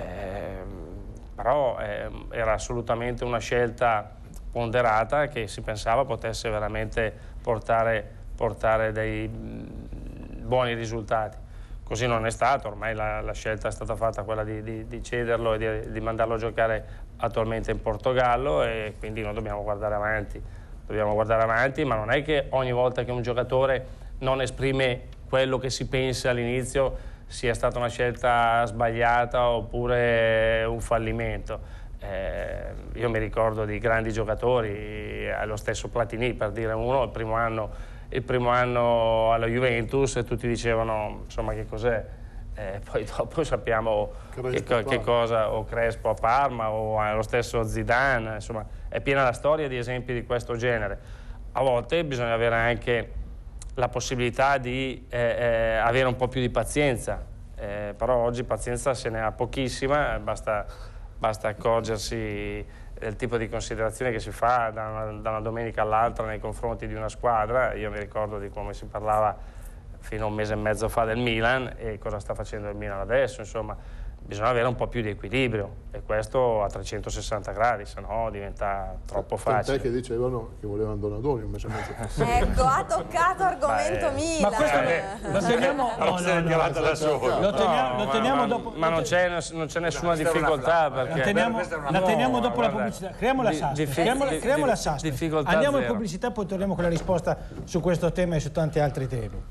però eh, era assolutamente una scelta ponderata che si pensava potesse veramente portare, portare dei buoni risultati. Così non è stato, ormai la, la scelta è stata fatta, quella di, di, di cederlo e di, di mandarlo a giocare attualmente in Portogallo, e quindi noi dobbiamo guardare avanti. Dobbiamo guardare avanti, ma non è che ogni volta che un giocatore non esprime quello che si pensa all'inizio sia stata una scelta sbagliata oppure un fallimento. Eh, io mi ricordo di grandi giocatori, eh, lo stesso Platini, per dire uno, il primo anno, il primo anno alla Juventus, e tutti dicevano insomma che cos'è, eh, poi dopo sappiamo che, che cosa, o Crespo a Parma o lo stesso Zidane, insomma è piena la storia di esempi di questo genere. A volte bisogna avere anche la possibilità di eh, eh, avere un po' più di pazienza, eh, però oggi pazienza se ne ha pochissima, basta Basta accorgersi del tipo di considerazione che si fa da una, da una domenica all'altra nei confronti di una squadra. Io mi ricordo di come si parlava fino a un mese e mezzo fa del Milan e cosa sta facendo il Milan adesso. Insomma, bisogna avere un po' più di equilibrio, e questo a trecentosessanta gradi, se no diventa troppo facile. Tant'è che dicevano che volevano Donadoni un mese e mezzo. Ecco, ha toccato argomento Beh, Milan. Ma questo Eh, lo teniamo, no, no, no, tirata da solo. lo teniamo, No, lo teniamo ma, dopo. ma non c'è non c'è nessuna difficoltà, perché La teniamo, la teniamo No, dopo la guarda, pubblicità. Creiamo la di- suspense. diffi- Creiamo, di- creiamo di- la suspense. difficoltà Andiamo in zero. pubblicità, poi torniamo con la risposta su questo tema e su tanti altri temi.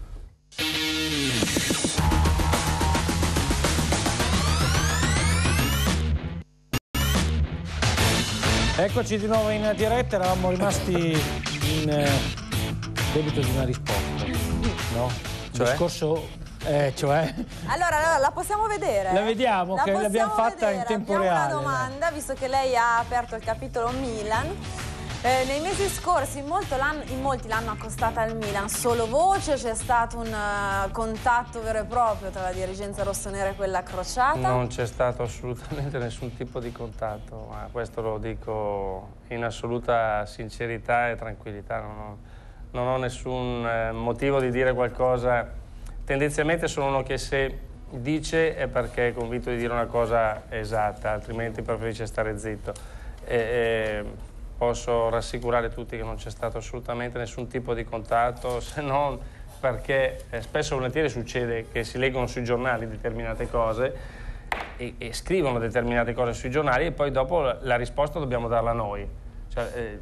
Eccoci di nuovo in diretta, eravamo rimasti in eh, debito di una risposta, no? Cioè? Discorso, eh, cioè... Allora, allora, la possiamo vedere? La vediamo, che possiamo l'abbiamo fatta in vedere. tempo Abbiamo reale. una domanda, visto che lei ha aperto il capitolo Milan. Eh, nei mesi scorsi in, molto in molti l'hanno accostata al Milan, solo voce, c'è stato un uh, contatto vero e proprio tra la dirigenza rossonera e quella crociata? non c'è stato assolutamente nessun tipo di contatto, ma questo lo dico in assoluta sincerità e tranquillità. Non ho, non ho nessun eh, motivo di dire qualcosa. Tendenzialmente sono uno che se dice è perché è convinto di dire una cosa esatta, altrimenti preferisce stare zitto. E, e posso rassicurare tutti che non c'è stato assolutamente nessun tipo di contatto, se non perché eh, spesso e volentieri succede che si leggono sui giornali determinate cose e, e scrivono determinate cose sui giornali, e poi dopo la, la risposta dobbiamo darla noi. Cioè, eh,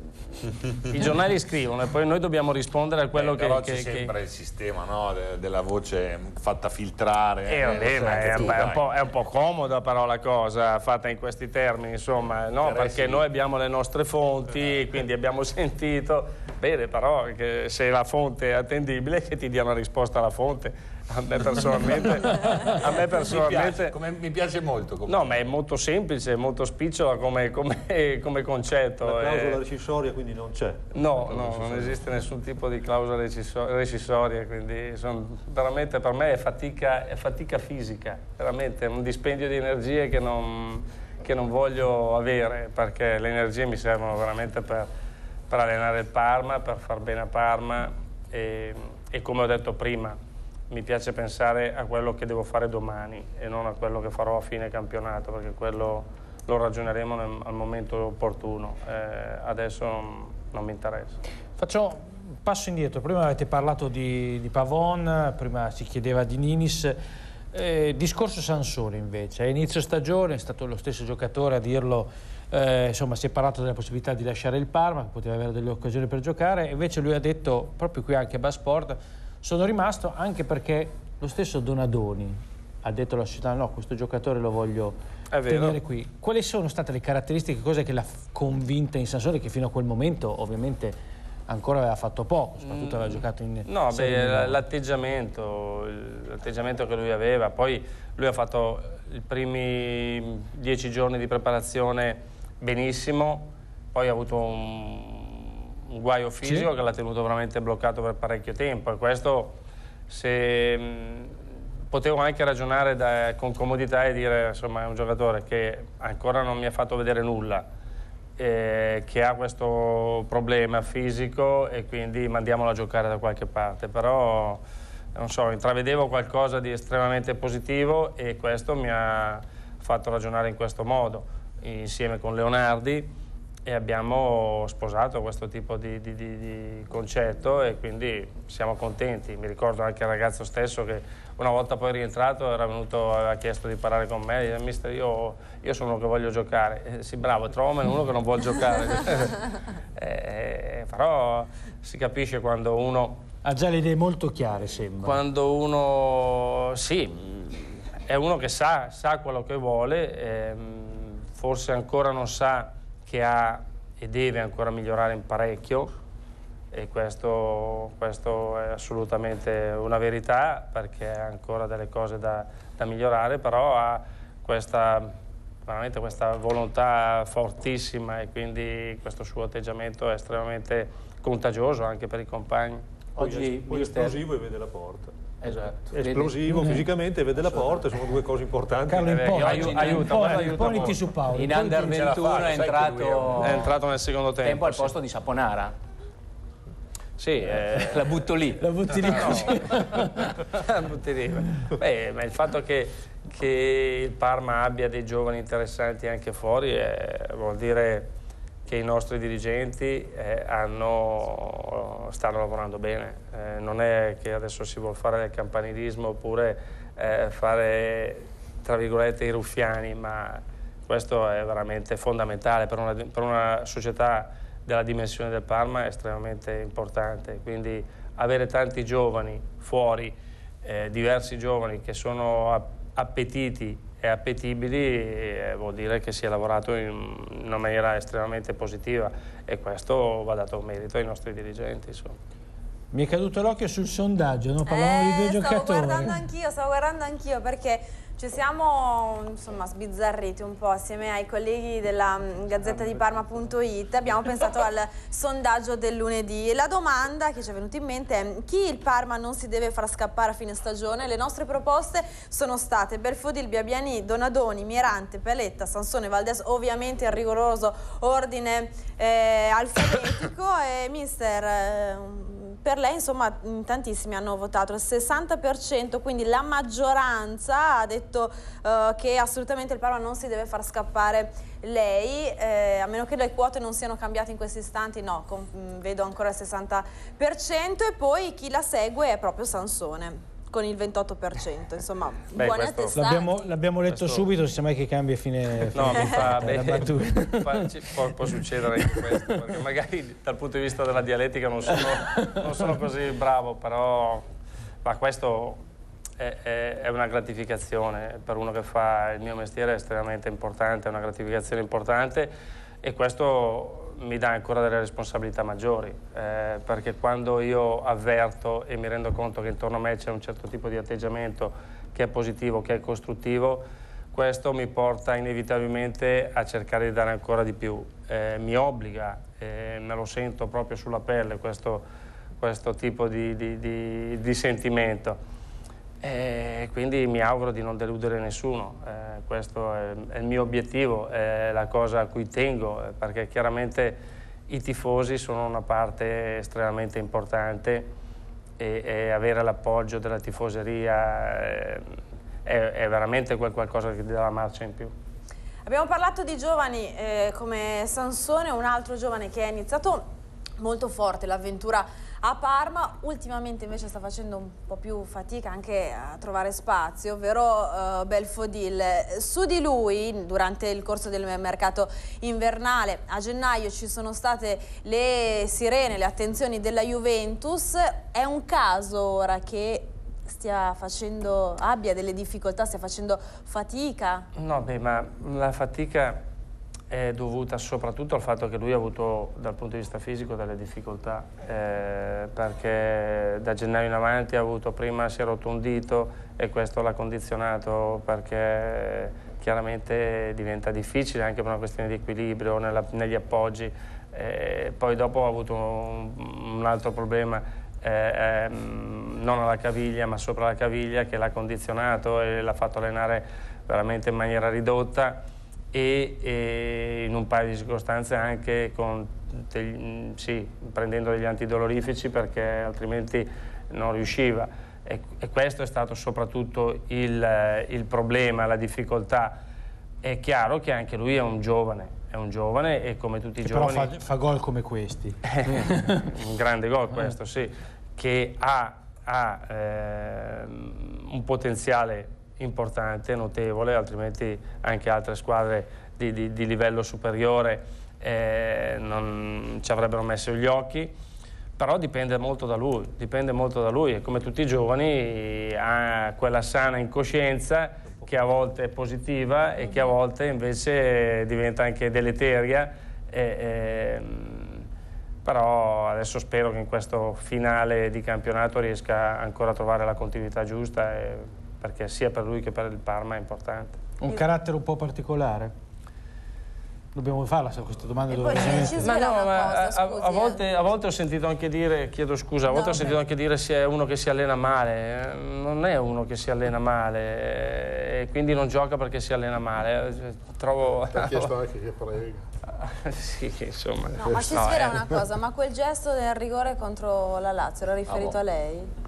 i giornali scrivono e poi noi dobbiamo rispondere a quello eh, che... però che, c'è che... sempre il sistema, no? De, della voce fatta filtrare. Eh, vabbè, eh, ma è, tu, è, un po', è un po' comoda però la cosa fatta in questi termini, insomma, no? Perché noi abbiamo le nostre fonti, quindi abbiamo sentito, bene, però che se la fonte è attendibile che ti dia una risposta alla fonte. A me personalmente, a me personalmente mi, piace, come, mi piace molto. Come... No, ma è molto semplice, molto spicciola come, come, come concetto. La clausola è... rescissoria quindi non c'è? No, no, non esiste nessun tipo di clausola rescissoria, quindi son, veramente per me è fatica, è fatica fisica, veramente è un dispendio di energie che non, che non voglio avere, perché le energie mi servono veramente per, per allenare il Parma, per far bene a Parma e, e come ho detto prima, mi piace pensare a quello che devo fare domani e non a quello che farò a fine campionato, perché quello lo ragioneremo nel, al momento opportuno. Eh, adesso non, non mi interessa. Faccio un passo indietro. Prima avete parlato di, di Pavon, prima si chiedeva di Ninis. Eh, discorso Sansone invece. A inizio stagione è stato lo stesso giocatore a dirlo. Eh, insomma, si è parlato della possibilità di lasciare il Parma, che poteva avere delle occasioni per giocare. Invece lui ha detto, proprio qui anche a Basport, sono rimasto anche perché lo stesso Donadoni ha detto alla società no, questo giocatore lo voglio tenere qui. Quali sono state le caratteristiche, cose che l'ha convinta in Sansone, che fino a quel momento ovviamente ancora aveva fatto poco, soprattutto aveva giocato in... No, beh, l'atteggiamento, l'atteggiamento che lui aveva, poi lui ha fatto i primi dieci giorni di preparazione benissimo, poi ha avuto un un guaio fisico sì. che l'ha tenuto veramente bloccato per parecchio tempo e questo se mh, potevo anche ragionare da, con comodità e dire insomma è un giocatore che ancora non mi ha fatto vedere nulla, eh, che ha questo problema fisico e quindi mandiamolo a giocare da qualche parte, però non so, intravedevo qualcosa di estremamente positivo e questo mi ha fatto ragionare in questo modo insieme con Leonardi e abbiamo sposato questo tipo di, di, di, di concetto e quindi siamo contenti. Mi ricordo anche il ragazzo stesso che una volta poi rientrato era venuto, aveva chiesto di parlare con me e diceva mister io, io sono uno che voglio giocare. Eh, sì bravo, trovami uno che non vuole giocare. eh, però si capisce quando uno... Ha già le idee molto chiare sembra. Quando uno, sì, è uno che sa, sa quello che vuole, ehm, forse ancora non sa che ha e deve ancora migliorare in parecchio e questo, questo è assolutamente una verità perché ha ancora delle cose da, da migliorare, però ha questa, veramente questa volontà fortissima e quindi questo suo atteggiamento è estremamente contagioso anche per i compagni. Oggi poi è esplosivo e vede la porta. Esatto. È esplosivo vede, fisicamente e vede la porta, sono due cose importanti. Carlo, eh, aiuta, aiuta, aiuta, aiuta poniti su Paolo. In Under ventuno è entrato, è entrato nel secondo tempo, tempo al sì. posto di Saponara. Sì, eh, la butto lì. La butti lì così. La butti lì. Beh, ma il fatto che, che il Parma abbia dei giovani interessanti anche fuori eh, vuol dire che i nostri dirigenti eh, hanno, stanno lavorando bene. Eh, non è che adesso si vuol fare del campanilismo oppure eh, fare, tra virgolette, i ruffiani, ma questo è veramente fondamentale per una, per una società della dimensione del Parma, è estremamente importante. Quindi avere tanti giovani fuori, eh, diversi giovani che sono appetiti e appetibili eh, vuol dire che si è lavorato in una maniera estremamente positiva e questo va dato merito ai nostri dirigenti. Insomma. Mi è caduto l'occhio sul sondaggio, no? Parlavamo eh, di due stavo giocatori. Guardando anch'io, stavo guardando anch'io perché ci siamo insomma sbizzarriti un po' assieme ai colleghi della Gazzetta di Parma punto it. Abbiamo pensato al sondaggio del lunedì e la domanda che ci è venuta in mente è: chi il Parma non si deve far scappare a fine stagione? Le nostre proposte sono state Belfodil, Biabiani, Donadoni, Mirante, Peletta, Sansone, Valdés, ovviamente in rigoroso ordine eh, alfabetico e mister eh, per lei insomma in tantissimi hanno votato, il sessanta per cento, quindi la maggioranza ha detto uh, che assolutamente il Parma non si deve far scappare lei, eh, a meno che le quote non siano cambiate in questi istanti, no, con, mh, vedo ancora il sessanta per cento e poi chi la segue è proprio Sansone. con il ventotto per cento, insomma, Beh, buoni questo- attestati. L'abbiamo letto Questo- subito, se mai che cambia fine, No, fine mi fa, puntata, la beh, battuta. fa- ci- può, può succedere anche questo, perché magari dal punto di vista della dialettica non sono, non sono così bravo, però ma questo è, è- è una gratificazione per uno che fa il mio mestiere, è estremamente importante, è una gratificazione importante e questo mi dà ancora delle responsabilità maggiori, eh, perché quando io avverto e mi rendo conto che intorno a me c'è un certo tipo di atteggiamento che è positivo, che è costruttivo, questo mi porta inevitabilmente a cercare di dare ancora di più, eh, mi obbliga, eh, me lo sento proprio sulla pelle questo, questo tipo di, di, di, di sentimento. E quindi mi auguro di non deludere nessuno, eh, questo è, è il mio obiettivo, è la cosa a cui tengo, eh, perché chiaramente i tifosi sono una parte estremamente importante e, e avere l'appoggio della tifoseria eh, è, è veramente quel qualcosa che dà la marcia in più. Abbiamo parlato di giovani eh, come Sansone, un altro giovane che è iniziato molto forte l'avventura a Parma, ultimamente invece sta facendo un po' più fatica anche a trovare spazio, ovvero uh, Belfodil. Su di lui, durante il corso del mercato invernale, a gennaio ci sono state le sirene, le attenzioni della Juventus. È un caso ora che stia facendo, abbia delle difficoltà, stia facendo fatica? No, beh, ma la fatica è dovuta soprattutto al fatto che lui ha avuto dal punto di vista fisico delle difficoltà, eh, perché da gennaio in avanti ha avuto, prima si è rotto un dito e questo l'ha condizionato, perché chiaramente diventa difficile anche per una questione di equilibrio nella, negli appoggi, eh, poi dopo ha avuto un, un altro problema, eh, ehm, non alla caviglia ma sopra la caviglia, che l'ha condizionato e l'ha fatto allenare veramente in maniera ridotta. E, e in un paio di circostanze anche con degli, sì, prendendo degli antidolorifici, perché altrimenti non riusciva, e, e questo è stato soprattutto il, il problema, la difficoltà. È chiaro che anche lui è un giovane, è un giovane e come tutti i Che giovani... però fa, fa gol come questi. Un grande gol questo, sì, che ha, ha eh, un potenziale importante, notevole, altrimenti anche altre squadre di, di, di livello superiore eh, non ci avrebbero messo gli occhi, però dipende molto da lui, dipende molto da lui e come tutti i giovani ha quella sana incoscienza che a volte è positiva e che a volte invece diventa anche deleteria, e, e, però adesso spero che in questo finale di campionato riesca ancora a trovare la continuità giusta, e, perché sia per lui che per il Parma è importante. Un carattere un po' particolare? Dobbiamo farla questa domanda? E poi ci, ci Ma svela no, una ma cosa, a, scusi, a, volte, eh. a volte ho sentito anche dire, chiedo scusa, a volte No, ho sentito beh. anche dire se è uno che si allena male. Non è uno che si allena male e quindi non gioca perché si allena male. Trovo... Ti ha chiesto anche che prega. Sì, insomma. No, ma ci No, svela eh. una cosa, ma quel gesto del rigore contro la Lazio era riferito a lei?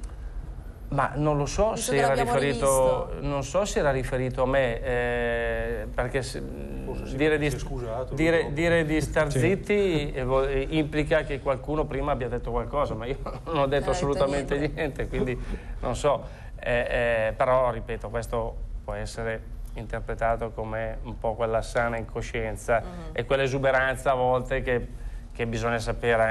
Ma non lo so Visto se che era l'abbiamo riferito, rivisto. non so se era riferito a me, eh, perché se, sì, dire, si di, è scusato, dire, dopo. dire di star zitti eh, vo- eh, implica che qualcuno prima abbia detto qualcosa, ma io non ho detto Eh, assolutamente niente. niente, quindi non so. Eh, eh, però, ripeto, questo può essere interpretato come un po' quella sana incoscienza Mm-hmm. e quell'esuberanza a volte che, che bisogna sapere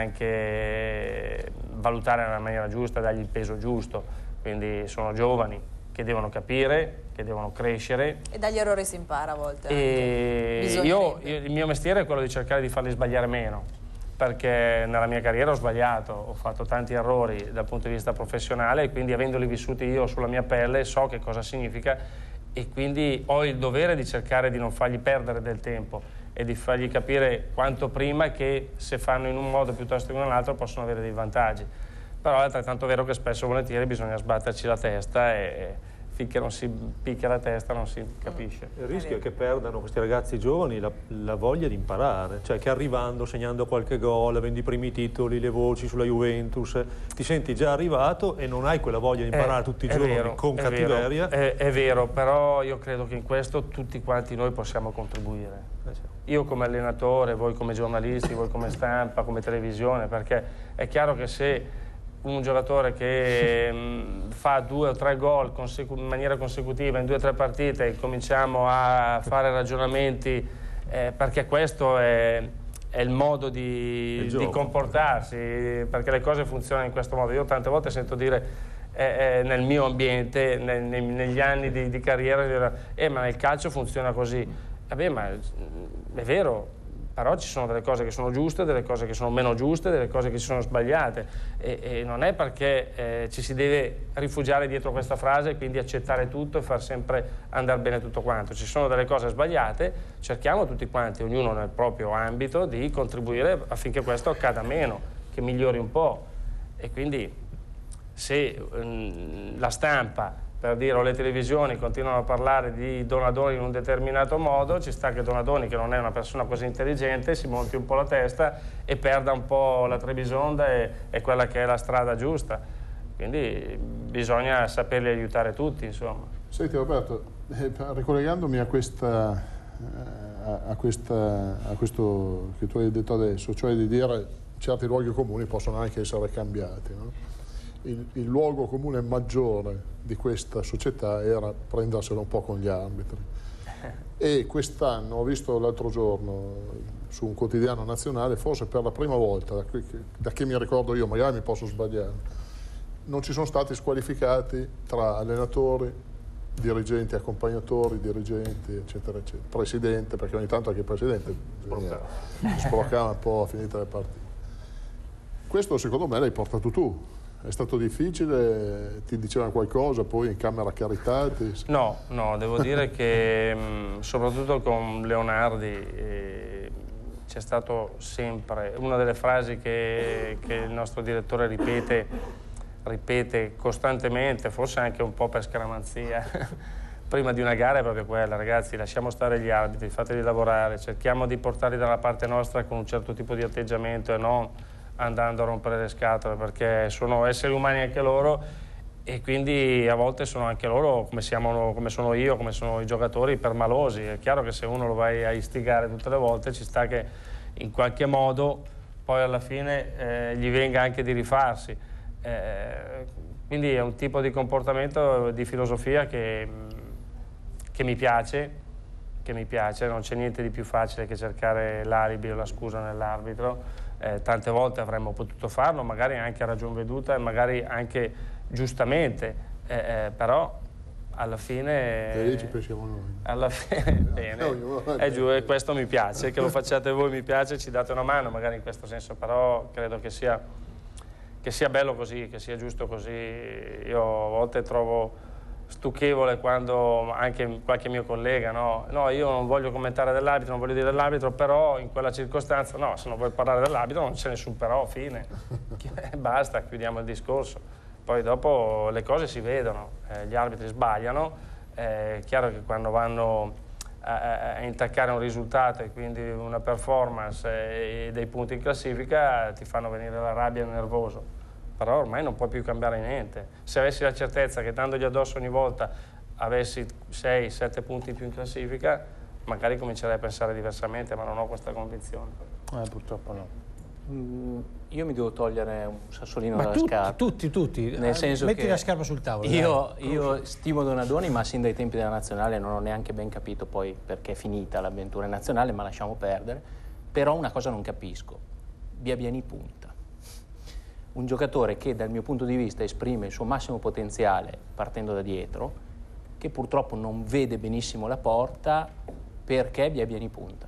anche valutare nella maniera giusta, dargli il peso giusto. Quindi sono giovani che devono capire, che devono crescere. E dagli errori si impara a volte. E anche. io, Bisognerebbe. io- il mio mestiere è quello di cercare di farli sbagliare meno, perché nella mia carriera ho sbagliato, ho fatto tanti errori dal punto di vista professionale e quindi avendoli vissuti io sulla mia pelle so che cosa significa e quindi ho il dovere di cercare di non fargli perdere del tempo e di fargli capire quanto prima che se fanno in un modo piuttosto che in un altro possono avere dei vantaggi. Però è altrettanto vero che spesso e volentieri bisogna sbatterci la testa e finché non si picchia la testa non si capisce. Il rischio è che perdano questi ragazzi giovani la, la voglia di imparare, cioè che arrivando, segnando qualche gol, avendo i primi titoli, le voci sulla Juventus, ti senti già arrivato e non hai quella voglia di imparare Eh, tutti i è giorni vero, con è cattiveria. Vero, è, è vero, però io credo che in questo tutti quanti noi possiamo contribuire. Eh, certo. Io come allenatore, voi come giornalisti, voi come stampa, come televisione, perché è chiaro che se un giocatore che mh, fa due o tre gol in maniera consecutiva in due o tre partite e cominciamo a fare ragionamenti eh, perché questo è, è il modo di, di comportarsi, perché le cose funzionano in questo modo. Io tante volte sento dire eh, eh, nel mio ambiente, ne, ne, negli anni di, di carriera, eh, ma nel calcio funziona così. Vabbè, ma è vero. Però ci sono delle cose che sono giuste, delle cose che sono meno giuste, delle cose che sono sbagliate e, e non è perché eh, ci si deve rifugiare dietro questa frase e quindi accettare tutto e far sempre andare bene tutto quanto. Ci sono delle cose sbagliate, cerchiamo tutti quanti, ognuno nel proprio ambito, di contribuire affinché questo accada meno, che migliori un po'. E quindi se mh, la stampa, per dire, o le televisioni continuano a parlare di Donadoni in un determinato modo, ci sta che Donadoni, che non è una persona così intelligente, si monti un po' la testa e perda un po' la Trebisonda e, e quella che è la strada giusta. Quindi bisogna saperli aiutare tutti, insomma. Senti Roberto, eh, ricollegandomi a questa, a, a, questa, a questo che tu hai detto adesso, cioè di dire certi luoghi comuni possono anche essere cambiati, no? Il, il luogo comune maggiore di questa società era prendersela un po' con gli arbitri e quest'anno ho visto l'altro giorno su un quotidiano nazionale, forse per la prima volta da, da che mi ricordo io, magari mi posso sbagliare, non ci sono stati squalificati tra allenatori, dirigenti, accompagnatori, dirigenti eccetera eccetera, presidente, perché ogni tanto anche il presidente sbloccava un po' a finita le partite. Questo secondo me l'hai portato tu. È stato difficile? Ti dicevano qualcosa, poi in camera caritati? No, no, devo dire che mh, soprattutto con Leonardi eh, c'è stato sempre una delle frasi che, che il nostro direttore ripete, ripete costantemente, forse anche un po' per scaramanzia, prima di una gara è proprio quella: ragazzi, lasciamo stare gli arbitri, fateli lavorare, cerchiamo di portarli dalla parte nostra con un certo tipo di atteggiamento e non andando a rompere le scatole, perché sono esseri umani anche loro e quindi a volte sono anche loro, come, siamo, come sono io, come sono i giocatori, permalosi. È chiaro che se uno lo vai a istigare tutte le volte ci sta che in qualche modo poi alla fine eh, gli venga anche di rifarsi. Eh, quindi è un tipo di comportamento, di filosofia che, che mi piace, che mi piace. Non c'è niente di più facile che cercare l'alibi o la scusa nell'arbitro. Eh, tante volte avremmo potuto farlo, magari anche a ragion veduta e magari anche giustamente, eh, eh, però alla fine... E lì ci pensiamo noi. Alla fine, bene, è giù, e questo mi piace, che lo facciate voi mi piace, ci date una mano magari in questo senso, però credo che sia, che sia bello così, che sia giusto così. Io a volte trovo stucchevole quando anche qualche mio collega, no, no, io non voglio commentare dell'arbitro, non voglio dire dell'arbitro, però in quella circostanza, no, se non vuoi parlare dell'arbitro non c'è nessun però, fine, basta, chiudiamo il discorso. Poi dopo le cose si vedono, eh, gli arbitri sbagliano, eh, è chiaro che quando vanno a, a intaccare un risultato e quindi una performance e, e dei punti in classifica ti fanno venire la rabbia e il nervoso. Però ormai non puoi più cambiare niente. Se avessi la certezza che dandogli addosso ogni volta avessi sei sette punti in più in classifica, magari comincerei a pensare diversamente, ma non ho questa convinzione. Eh, purtroppo no. Mm, io mi devo togliere un sassolino ma dalla tutti, scarpa. tutti, tutti. Nel eh, senso metti che la scarpa sul tavolo. Io, io stimo Donadoni, ma sin dai tempi della nazionale non ho neanche ben capito poi perché è finita l'avventura in nazionale, ma lasciamo perdere. Però una cosa non capisco: Biabiani punta. Un giocatore che dal mio punto di vista esprime il suo massimo potenziale partendo da dietro, che purtroppo non vede benissimo la porta, perché Biabiani punta.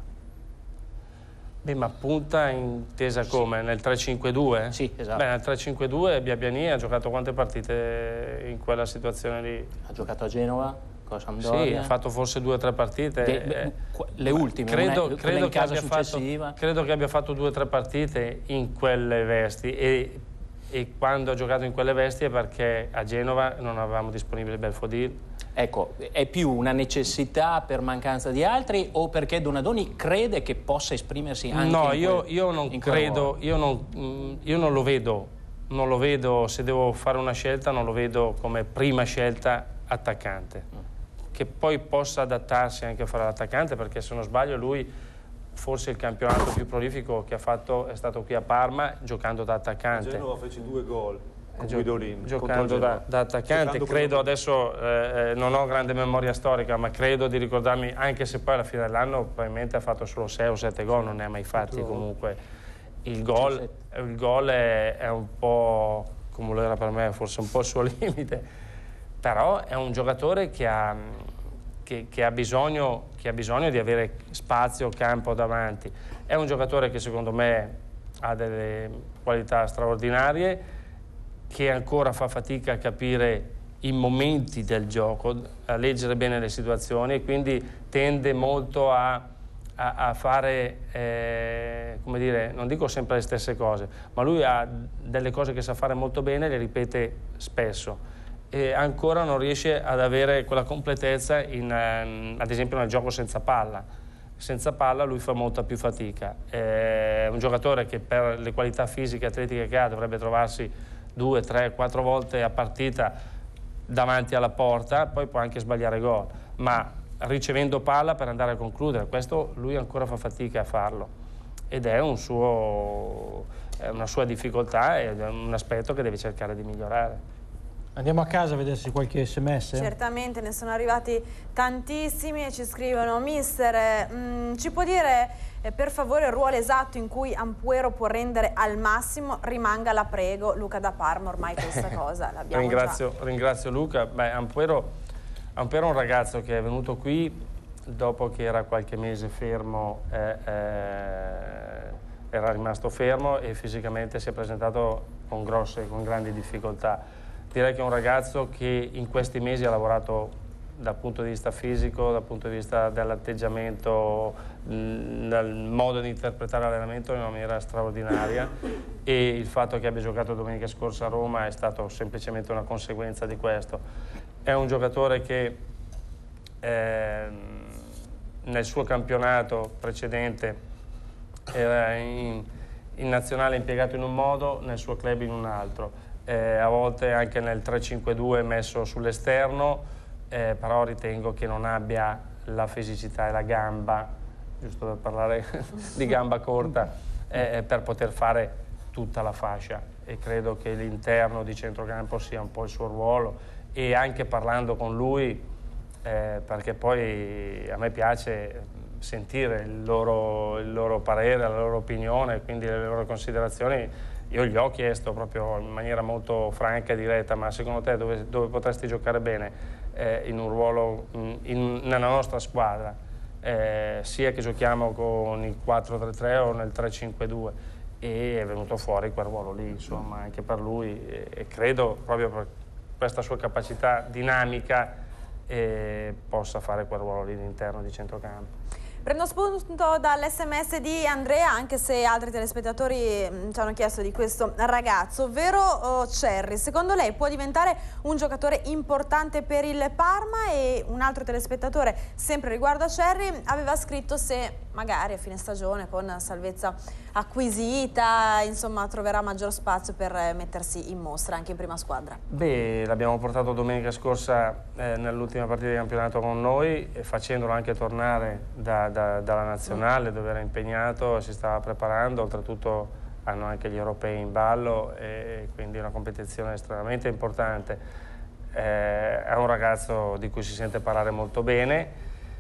Beh, ma punta intesa come? Nel tre cinque due? Sì, esatto. Beh, nel tre cinque due Biabiani ha giocato quante partite in quella situazione lì? Ha giocato a Genova, con Sampdoria. Sì, ha fatto forse due o tre partite. De, beh, le ultime, credo, non è, credo, in che casa abbia successiva. Fatto, credo che abbia fatto due o tre partite in quelle vesti e, e quando ha giocato in quelle vesti è perché a Genova non avevamo disponibile Belfodil. Ecco, è più una necessità per mancanza di altri o perché Donadoni crede che possa esprimersi anche no, in io, quel, io non in credo, io non, io non lo vedo, non lo vedo, se devo fare una scelta non lo vedo come prima scelta attaccante, mm. che poi possa adattarsi anche a fare l'attaccante, perché se non sbaglio lui forse il campionato più prolifico che ha fatto è stato qui a Parma giocando da attaccante. A Genova fece due gol. con Guidolin, giocando da, da attaccante. Giocando credo con... adesso, eh, non ho grande memoria storica, ma credo di ricordarmi, anche se poi alla fine dell'anno probabilmente ha fatto solo sei o sette gol, non ne ha mai fatti comunque. Il gol, il gol è, è un po' come lo era per me, forse un po' il suo limite, però è un giocatore che ha, che, che ha bisogno, che ha bisogno di avere spazio, campo davanti. È un giocatore che secondo me ha delle qualità straordinarie, che ancora fa fatica a capire i momenti del gioco, a leggere bene le situazioni, e quindi tende molto a, a, a fare, eh, come dire, non dico sempre le stesse cose, ma lui ha delle cose che sa fare molto bene, le ripete spesso, e ancora non riesce ad avere quella completezza, in, um, ad esempio nel gioco senza palla. Senza palla lui fa molta più fatica. È un giocatore che per le qualità fisiche e atletiche che ha dovrebbe trovarsi due, tre, quattro volte a partita davanti alla porta, poi può anche sbagliare gol, ma ricevendo palla per andare a concludere, questo lui ancora fa fatica a farlo, ed è, un suo, è una sua difficoltà, ed è un aspetto che deve cercare di migliorare. Andiamo a casa a vedersi qualche sms. Certamente, ne sono arrivati tantissimi e ci scrivono: mister, mh, ci può dire eh, per favore il ruolo esatto in cui Ampuero può rendere al massimo? Rimanga, la prego. Luca da Parma, ormai questa cosa l'abbiamo ringrazio, già. ringrazio Luca. Beh, Ampuero, Ampuero è un ragazzo che è venuto qui dopo che era qualche mese fermo, eh, eh, era rimasto fermo e fisicamente si è presentato con grosse, con grandi difficoltà. Direi che è un ragazzo che in questi mesi ha lavorato dal punto di vista fisico, dal punto di vista dell'atteggiamento, dal modo di interpretare l'allenamento in una maniera straordinaria, e il fatto che abbia giocato domenica scorsa a Roma è stato semplicemente una conseguenza di questo. È un giocatore che eh, nel suo campionato precedente era in, in nazionale impiegato in un modo, nel suo club in un altro. Eh, a volte anche nel tre cinque due messo sull'esterno, eh, però ritengo che non abbia la fisicità e la gamba, giusto per parlare di gamba corta, eh, per poter fare tutta la fascia, e credo che l'interno di centrocampo sia un po' il suo ruolo, e anche parlando con lui, eh, perché poi a me piace sentire il loro, il loro parere, la loro opinione, quindi le loro considerazioni. Io gli ho chiesto proprio in maniera molto franca e diretta: ma secondo te dove, dove potresti giocare bene eh, in un ruolo in, in, nella nostra squadra, eh, sia che giochiamo con il quattro tre tre o nel tre cinque due? E è venuto fuori quel ruolo lì, insomma, anche per lui, e, e credo proprio per questa sua capacità dinamica eh, possa fare quel ruolo lì all'interno di centrocampo. Prendo spunto dall'esse emme esse di Andrea, anche se altri telespettatori ci hanno chiesto di questo ragazzo, ovvero oh, Cerri. Secondo lei può diventare un giocatore importante per il Parma? E un altro telespettatore, sempre riguardo a Cerri, aveva scritto se magari a fine stagione, con salvezza acquisita, insomma, troverà maggior spazio per mettersi in mostra anche in prima squadra. Beh, l'abbiamo portato domenica scorsa eh, nell'ultima partita di campionato con noi, e facendolo anche tornare da, da, dalla nazionale, dove era impegnato, si stava preparando. Oltretutto hanno anche gli europei in ballo, e quindi è una competizione estremamente importante. Eh, è un ragazzo di cui si sente parlare molto bene.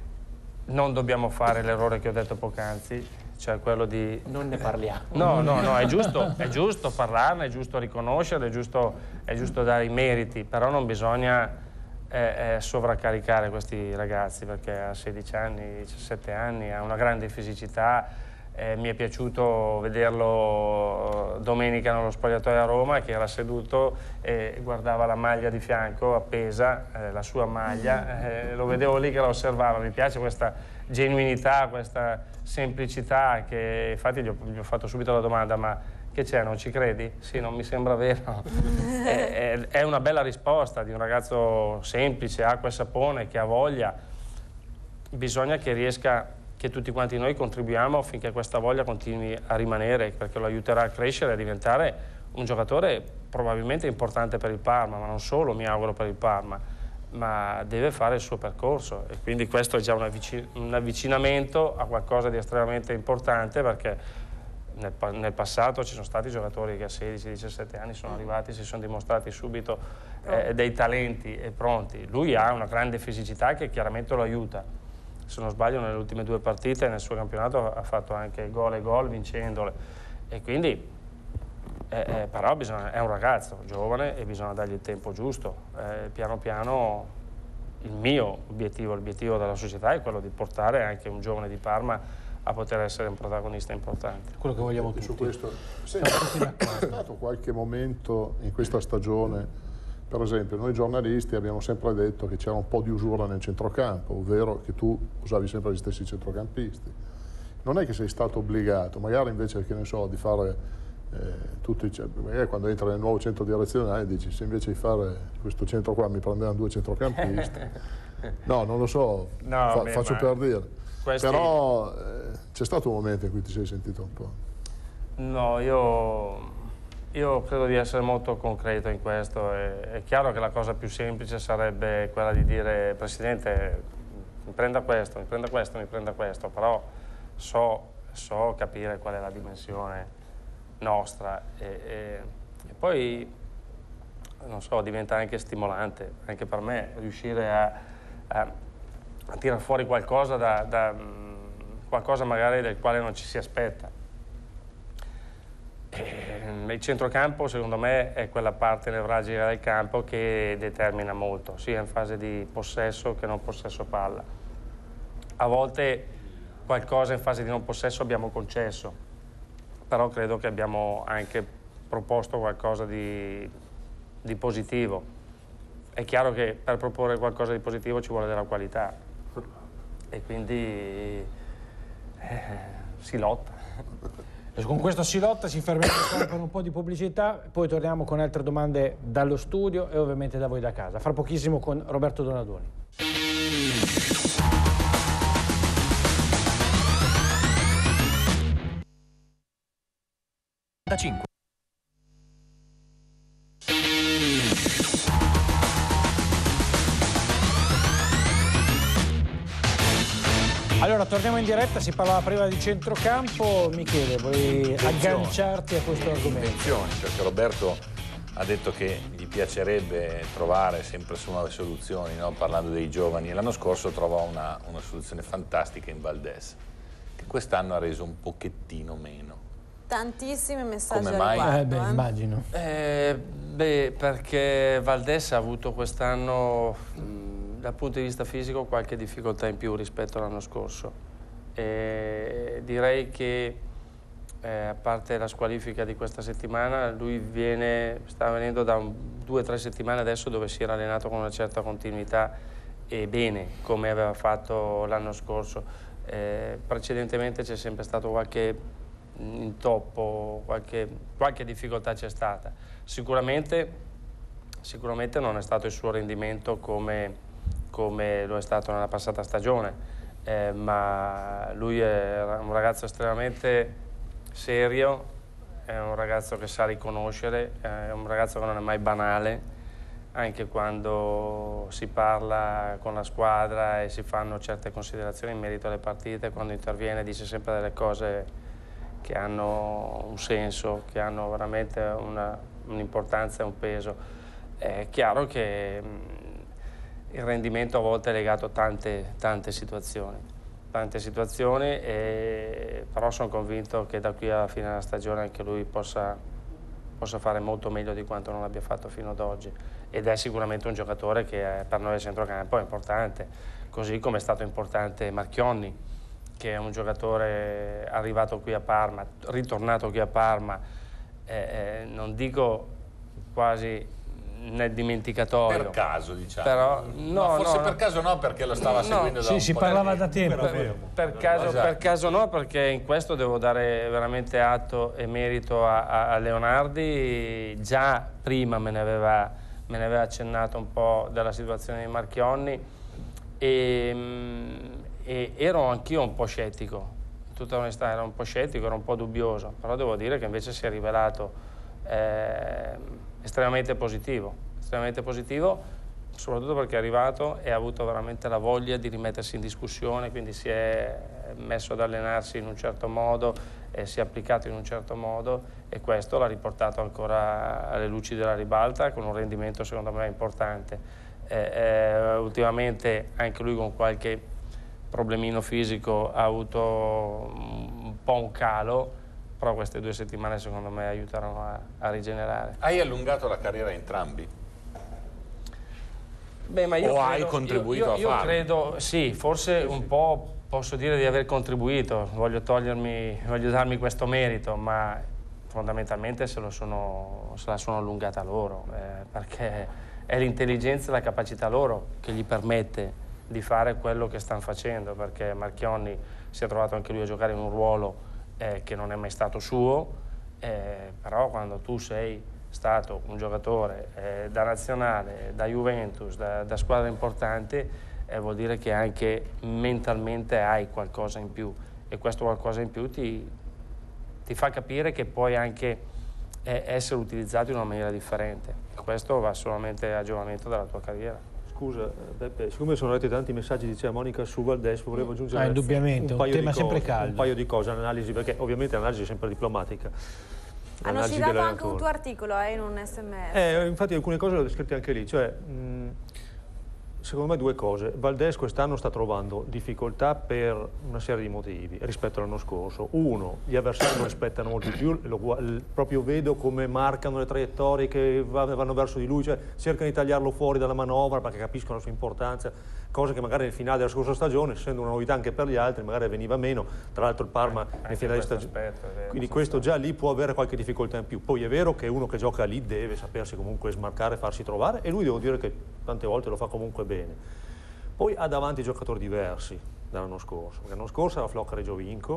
Non dobbiamo fare l'errore che ho detto poc'anzi, cioè quello di... Non ne parliamo. No, no, no, è giusto, è giusto parlarne, è giusto riconoscerle, è giusto, è giusto dare i meriti, però non bisogna eh, eh, sovraccaricare questi ragazzi, perché ha sedici anni, diciassette anni, ha una grande fisicità. Eh, mi è piaciuto vederlo domenica nello spogliatoio a Roma, che era seduto e guardava la maglia di fianco appesa, eh, la sua maglia, eh, lo vedevo lì che la osservava. Mi piace questa genuinità, questa semplicità, che infatti gli ho, gli ho fatto subito la domanda: ma che c'è, non ci credi? Sì, non mi sembra vero. è, è, è una bella risposta di un ragazzo semplice, acqua e sapone, che ha voglia. Bisogna che riesca, che tutti quanti noi contribuiamo affinché questa voglia continui a rimanere, perché lo aiuterà a crescere e a diventare un giocatore probabilmente importante per il Parma, ma non solo, mi auguro, per il Parma, ma deve fare il suo percorso, e quindi questo è già un, avvicin un avvicinamento a qualcosa di estremamente importante, perché nel, nel passato ci sono stati giocatori che a sedici diciassette anni sono arrivati, si sono dimostrati subito eh, dei talenti e pronti. Lui ha una grande fisicità che chiaramente lo aiuta. Se non sbaglio nelle ultime due partite nel suo campionato ha fatto anche gol e gol vincendole, e quindi eh, eh, però bisogna, è un ragazzo giovane e bisogna dargli il tempo giusto. Eh, piano piano il mio obiettivo, l'obiettivo della società è quello di portare anche un giovane di Parma a poter essere un protagonista importante. Quello che vogliamo tutti. Su questo, sì, c'è stato qualche momento in questa stagione, per esempio noi giornalisti abbiamo sempre detto che c'era un po' di usura nel centrocampo, ovvero che tu usavi sempre gli stessi centrocampisti. Non è che sei stato obbligato, magari invece, che ne so, di fare eh, tutti, magari quando entri nel nuovo centro direzionale dici, se invece di fare questo centro qua mi prendevano due centrocampisti. No, non lo so, no, fa, beh, faccio per dire. Questi... Però eh, c'è stato un momento in cui ti sei sentito un po'. No, io, io credo di essere molto concreto in questo. È, è chiaro che la cosa più semplice sarebbe quella di dire: Presidente, mi prenda questo, mi prenda questo, mi prenda questo, però so, so capire qual è la dimensione nostra e, e, e poi, non so, diventa anche stimolante, anche per me, riuscire a, a, a tirar fuori qualcosa da, da qualcosa magari del quale non ci si aspetta. E il centrocampo secondo me è quella parte nevralgica del campo che determina molto, sia in fase di possesso che non possesso palla. A volte qualcosa in fase di non possesso abbiamo concesso, però credo che abbiamo anche proposto qualcosa di, di positivo. È chiaro che per proporre qualcosa di positivo ci vuole della qualità e quindi eh, si lotta. E con questo si lotta, ci fermiamo per un po' di pubblicità, poi torniamo con altre domande dallo studio e ovviamente da voi da casa. Fra pochissimo con Roberto Donadoni. cinque. Allora, torniamo in diretta, si parlava prima di centrocampo. Michele, vuoi agganciarti a questo argomento? Attenzione, perché Roberto ha detto che gli piacerebbe trovare sempre su nuove soluzioni, no? Parlando dei giovani. L'anno scorso trovò una, una soluzione fantastica in Valdés, che quest'anno ha reso un pochettino meno. Tantissimi messaggi Come al mai? riguardo, Eh, beh, eh. immagino. Eh, beh, perché Valdés ha avuto quest'anno, dal punto di vista fisico, qualche difficoltà in più rispetto all'anno scorso. E direi che, eh, a parte la squalifica di questa settimana, lui viene, sta venendo da un, due o tre settimane adesso dove si era allenato con una certa continuità e bene, come aveva fatto l'anno scorso. Eh, precedentemente c'è sempre stato qualche intoppo, qualche, qualche difficoltà c'è stata. Sicuramente, sicuramente non è stato il suo rendimento come, come lo è stato nella passata stagione, eh, ma lui è un ragazzo estremamente serio, è un ragazzo che sa riconoscere, è un ragazzo che non è mai banale, anche quando si parla con la squadra e si fanno certe considerazioni in merito alle partite, quando interviene dice sempre delle cose che hanno un senso, che hanno veramente un'importanza e un peso. È chiaro che mh, il rendimento a volte è legato a tante, tante situazioni, tante situazioni e, però sono convinto che da qui alla fine della stagione anche lui possa, possa fare molto meglio di quanto non abbia fatto fino ad oggi, ed è sicuramente un giocatore che è, per noi a centrocampo è importante, così come è stato importante Marchionni, che è un giocatore arrivato qui a Parma, ritornato qui a Parma, eh, eh, non dico quasi nel dimenticatoio. Per caso, diciamo. Però, no, no, forse no, per no. caso no, perché lo stava No, seguendo da Sì, un si po' parlava di da tempo. Per, per, caso, Esatto. per caso no, perché in questo devo dare veramente atto e merito a, a, a Leonardi. Già prima me ne, aveva, me ne aveva accennato un po' della situazione di Marchionni e, e ero anch'io un po' scettico, in tutta onestà ero un po' scettico, ero un po' dubbioso, però devo dire che invece si è rivelato eh, estremamente positivo, estremamente positivo, soprattutto perché è arrivato e ha avuto veramente la voglia di rimettersi in discussione, quindi si è messo ad allenarsi in un certo modo eh, si è applicato in un certo modo e questo l'ha riportato ancora alle luci della ribalta con un rendimento secondo me importante. Eh, eh, ultimamente anche lui con qualche problemino fisico ha avuto un po' un calo, però queste due settimane secondo me aiutarono a, a rigenerare. Hai allungato la carriera a entrambi? Beh, ma io o credo, hai contribuito io, io, a farlo? Io credo, sì, forse sì, un sì. po' posso dire di aver contribuito, voglio togliermi, voglio darmi questo merito, ma fondamentalmente se, lo sono, se la sono allungata loro, eh, perché è l'intelligenza e la capacità loro che gli permette di fare quello che stanno facendo, perché Marchionni si è trovato anche lui a giocare in un ruolo eh, che non è mai stato suo, eh, però quando tu sei stato un giocatore eh, da nazionale, da Juventus, da, da squadra importante, eh, vuol dire che anche mentalmente hai qualcosa in più e questo qualcosa in più ti, ti fa capire che puoi anche eh, essere utilizzato in una maniera differente. Questo va solamente a giovamento della tua carriera. Scusa Beppe, siccome sono arrivati tanti messaggi, diceva Monica su Valdés, volevo aggiungere ah, indubbiamente, un, paio un tema di sempre cose, caldo. un paio di cose, un'analisi, perché ovviamente l'analisi è sempre diplomatica. Hanno citato anche un tuo articolo eh, in un sms. Eh, infatti alcune cose le ho scritte anche lì, cioè mh, secondo me due cose. Valdés quest'anno sta trovando difficoltà per una serie di motivi rispetto all'anno scorso. Uno, gli avversari lo rispettano molto di più, lo, proprio vedo come marcano le traiettorie che vanno verso di lui, cioè cercano di tagliarlo fuori dalla manovra perché capiscono la sua importanza, cosa che magari nel finale della scorsa stagione, essendo una novità anche per gli altri, magari veniva meno. Tra l'altro il Parma anche nel finale di stagione, aspetto, vero, quindi questo già lì può avere qualche difficoltà in più. Poi è vero che uno che gioca lì deve sapersi comunque smarcare, farsi trovare, e lui devo dire che tante volte lo fa comunque bene. Poi ha davanti giocatori diversi dall'anno scorso, perché l'anno scorso era Floccare e Giovinco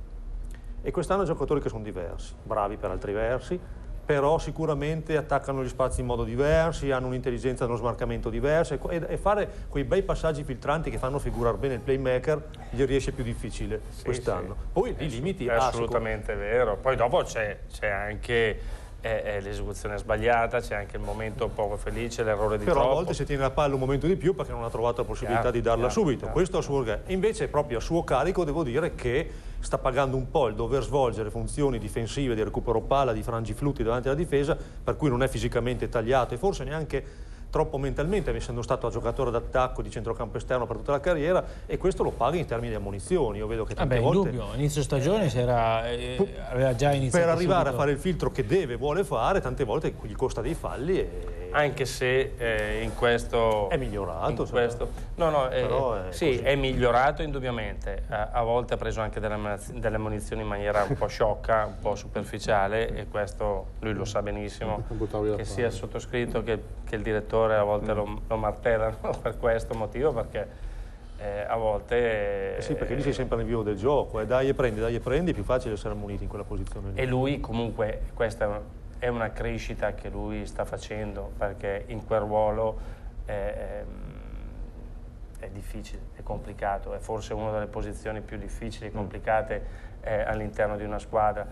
e quest'anno giocatori che sono diversi, bravi per altri versi, però sicuramente attaccano gli spazi in modo diverso, hanno un'intelligenza dello smarcamento diversa e, e fare quei bei passaggi filtranti che fanno figurare bene il playmaker gli riesce più difficile sì, quest'anno. Sì. Poi i limiti... È assolutamente ah, vero, poi dopo c'è anche... è l'esecuzione sbagliata, c'è anche il momento poco felice, l'errore di però troppo. Però a volte si tiene la palla un momento di più perché non ha trovato la possibilità chiaro, di darla chiaro, subito, chiaro. Questo a suo carico. Invece proprio a suo carico devo dire che sta pagando un po' il dover svolgere funzioni difensive di recupero palla, di frangiflutti davanti alla difesa, per cui non è fisicamente tagliato e forse neanche troppo mentalmente, essendo stato giocatore d'attacco di centrocampo esterno per tutta la carriera, e questo lo paga in termini di ammonizioni. Io vedo che tante Vabbè, volte indubbio, inizio stagione si era, eh, aveva già iniziato per arrivare subito. a fare il filtro che deve, vuole fare, tante volte gli costa dei falli e... anche se eh, in questo è migliorato in questo, no no eh, è sì così. È migliorato indubbiamente, a, a volte ha preso anche delle, delle munizioni in maniera un po' sciocca, un po' superficiale, e questo lui lo sa benissimo, che sia il sottoscritto che, che il direttore a volte mm. lo, lo martellano per questo motivo, perché eh, a volte eh sì, perché lì sei sempre nel vivo del gioco, eh, dai e prendi, dai e prendi, è più facile essere ammoniti in quella posizione lì. E lui comunque, questa è una crescita che lui sta facendo, perché in quel ruolo è, è difficile, è complicato, è forse una delle posizioni più difficili e complicate eh, all'interno di una squadra.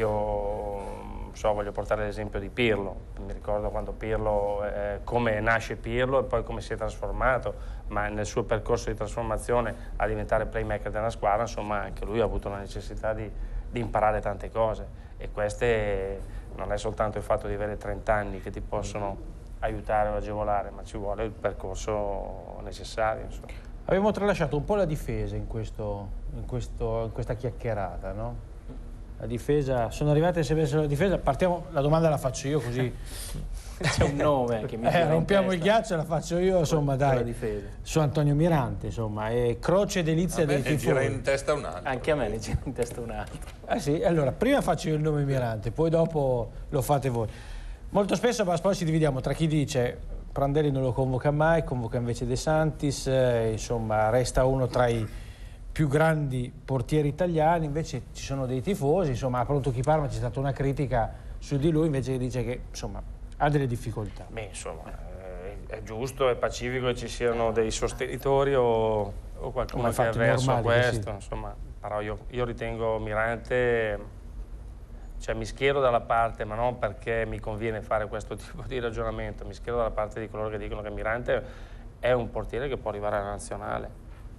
Io so, voglio portare l'esempio di Pirlo, mi ricordo quando Pirlo, eh, come nasce Pirlo e poi come si è trasformato, ma nel suo percorso di trasformazione a diventare playmaker della squadra, insomma anche lui ha avuto la necessità di, di imparare tante cose, e queste non è soltanto il fatto di avere trenta anni che ti possono aiutare o agevolare, ma ci vuole il percorso necessario. Insomma. Abbiamo tralasciato un po' la difesa in, questo, in, questo, in questa chiacchierata, no? La difesa, sono arrivate se avessero la difesa, partiamo, la domanda la faccio io così. C'è un nome che mi eh, rompiamo il ghiaccio, la faccio io, insomma, dai, difesa. Su Antonio Mirante, insomma, è croce e delizia del tifoso. gira in testa un altro. Anche a me ne gira in testa un altro. Eh sì, allora, prima faccio io il nome Mirante, poi dopo lo fate voi. Molto spesso a poi ci dividiamo tra chi dice Prandelli non lo convoca mai, convoca invece De Santis, eh, insomma, resta uno tra i più grandi portieri italiani, invece ci sono dei tifosi, insomma, a Pronto Chi Parma c'è stata una critica su di lui, invece che dice che, insomma, ha delle difficoltà. Beh, insomma, è, è giusto, è pacifico che ci siano dei sostenitori o, o qualcuno che è avverso a questo, sì. Insomma, però io, io ritengo Mirante, cioè mi schiero dalla parte, ma non perché mi conviene fare questo tipo di ragionamento, mi schiero dalla parte di coloro che dicono che Mirante è un portiere che può arrivare alla nazionale.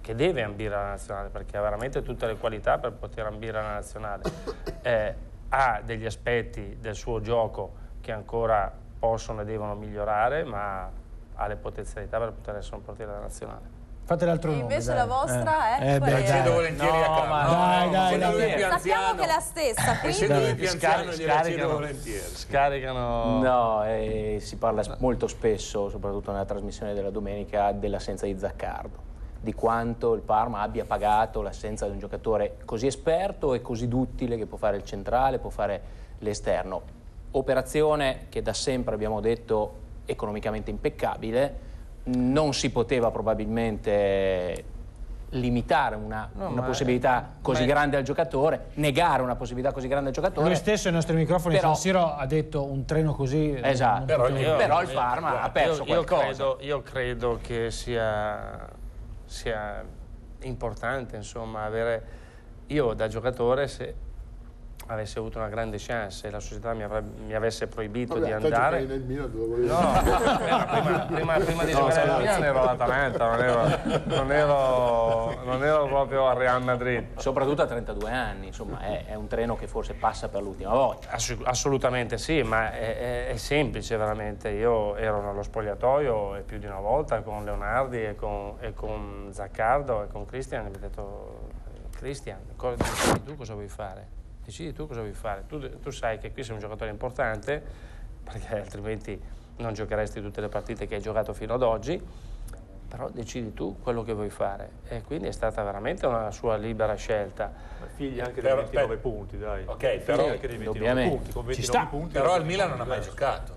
che deve ambire alla nazionale, perché ha veramente tutte le qualità per poter ambire alla nazionale. Eh, ha degli aspetti del suo gioco che ancora possono e devono migliorare, ma ha le potenzialità per poter essere un portiere della nazionale. Fate l'altro nome. Invece dai. la vostra eh. è eh, qual beh, è? Cedo volentieri No, a Carlo. ma- No, dai, no, dai, essendo dai. lui più Sappiamo anziano- che è la stessa, Essendo quindi lui più anziano, gliela cedo volentieri. Scaricano... No, eh, si parla molto spesso, soprattutto nella trasmissione della domenica, dell'assenza di Zaccardo, di quanto il Parma abbia pagato l'assenza di un giocatore così esperto e così duttile che può fare il centrale, può fare l'esterno. Operazione che da sempre abbiamo detto economicamente impeccabile, non si poteva probabilmente limitare una, No, una ma possibilità è- così ma è- grande al giocatore, negare una possibilità così grande al giocatore. Lui stesso ai nostri microfoni Però- San Siro ha detto un treno così. Esatto. non Però poteva- io- Però il Parma ha perso io, io qualcosa. credo, io credo che sia, sia importante, insomma, avere... Io da giocatore, se avessi avuto una grande chance e la società mi, avrebbe- mi avesse proibito Vabbè, di te andare... giocavi nel Milan, dove volevi No, prima, prima, prima di giocare al Milan ero all'Atalanta, non ero, non, ero, non ero proprio al Real Madrid. Soprattutto a trentadue anni, insomma, è, è un treno che forse passa per l'ultima volta. Ass- assolutamente sì, ma è, è- è semplice veramente. Io ero nello spogliatoio e più di una volta con Leonardi e con, e con Zaccardo e con Christian e mi ho detto: Christian, co- decidi tu cosa vuoi fare? Decidi tu cosa vuoi fare. Tu, tu sai che qui sei un giocatore importante, perché altrimenti non giocheresti tutte le partite che hai giocato fino ad oggi, però decidi tu quello che vuoi fare. E quindi è stata veramente una sua libera scelta. Figli anche dei Però- ventinove beh, punti, dai. ok, Figli però- anche dei ventinove Ovviamente. punti, con Ci ventinove sta. punti. Però al Milan non ha mai giocato.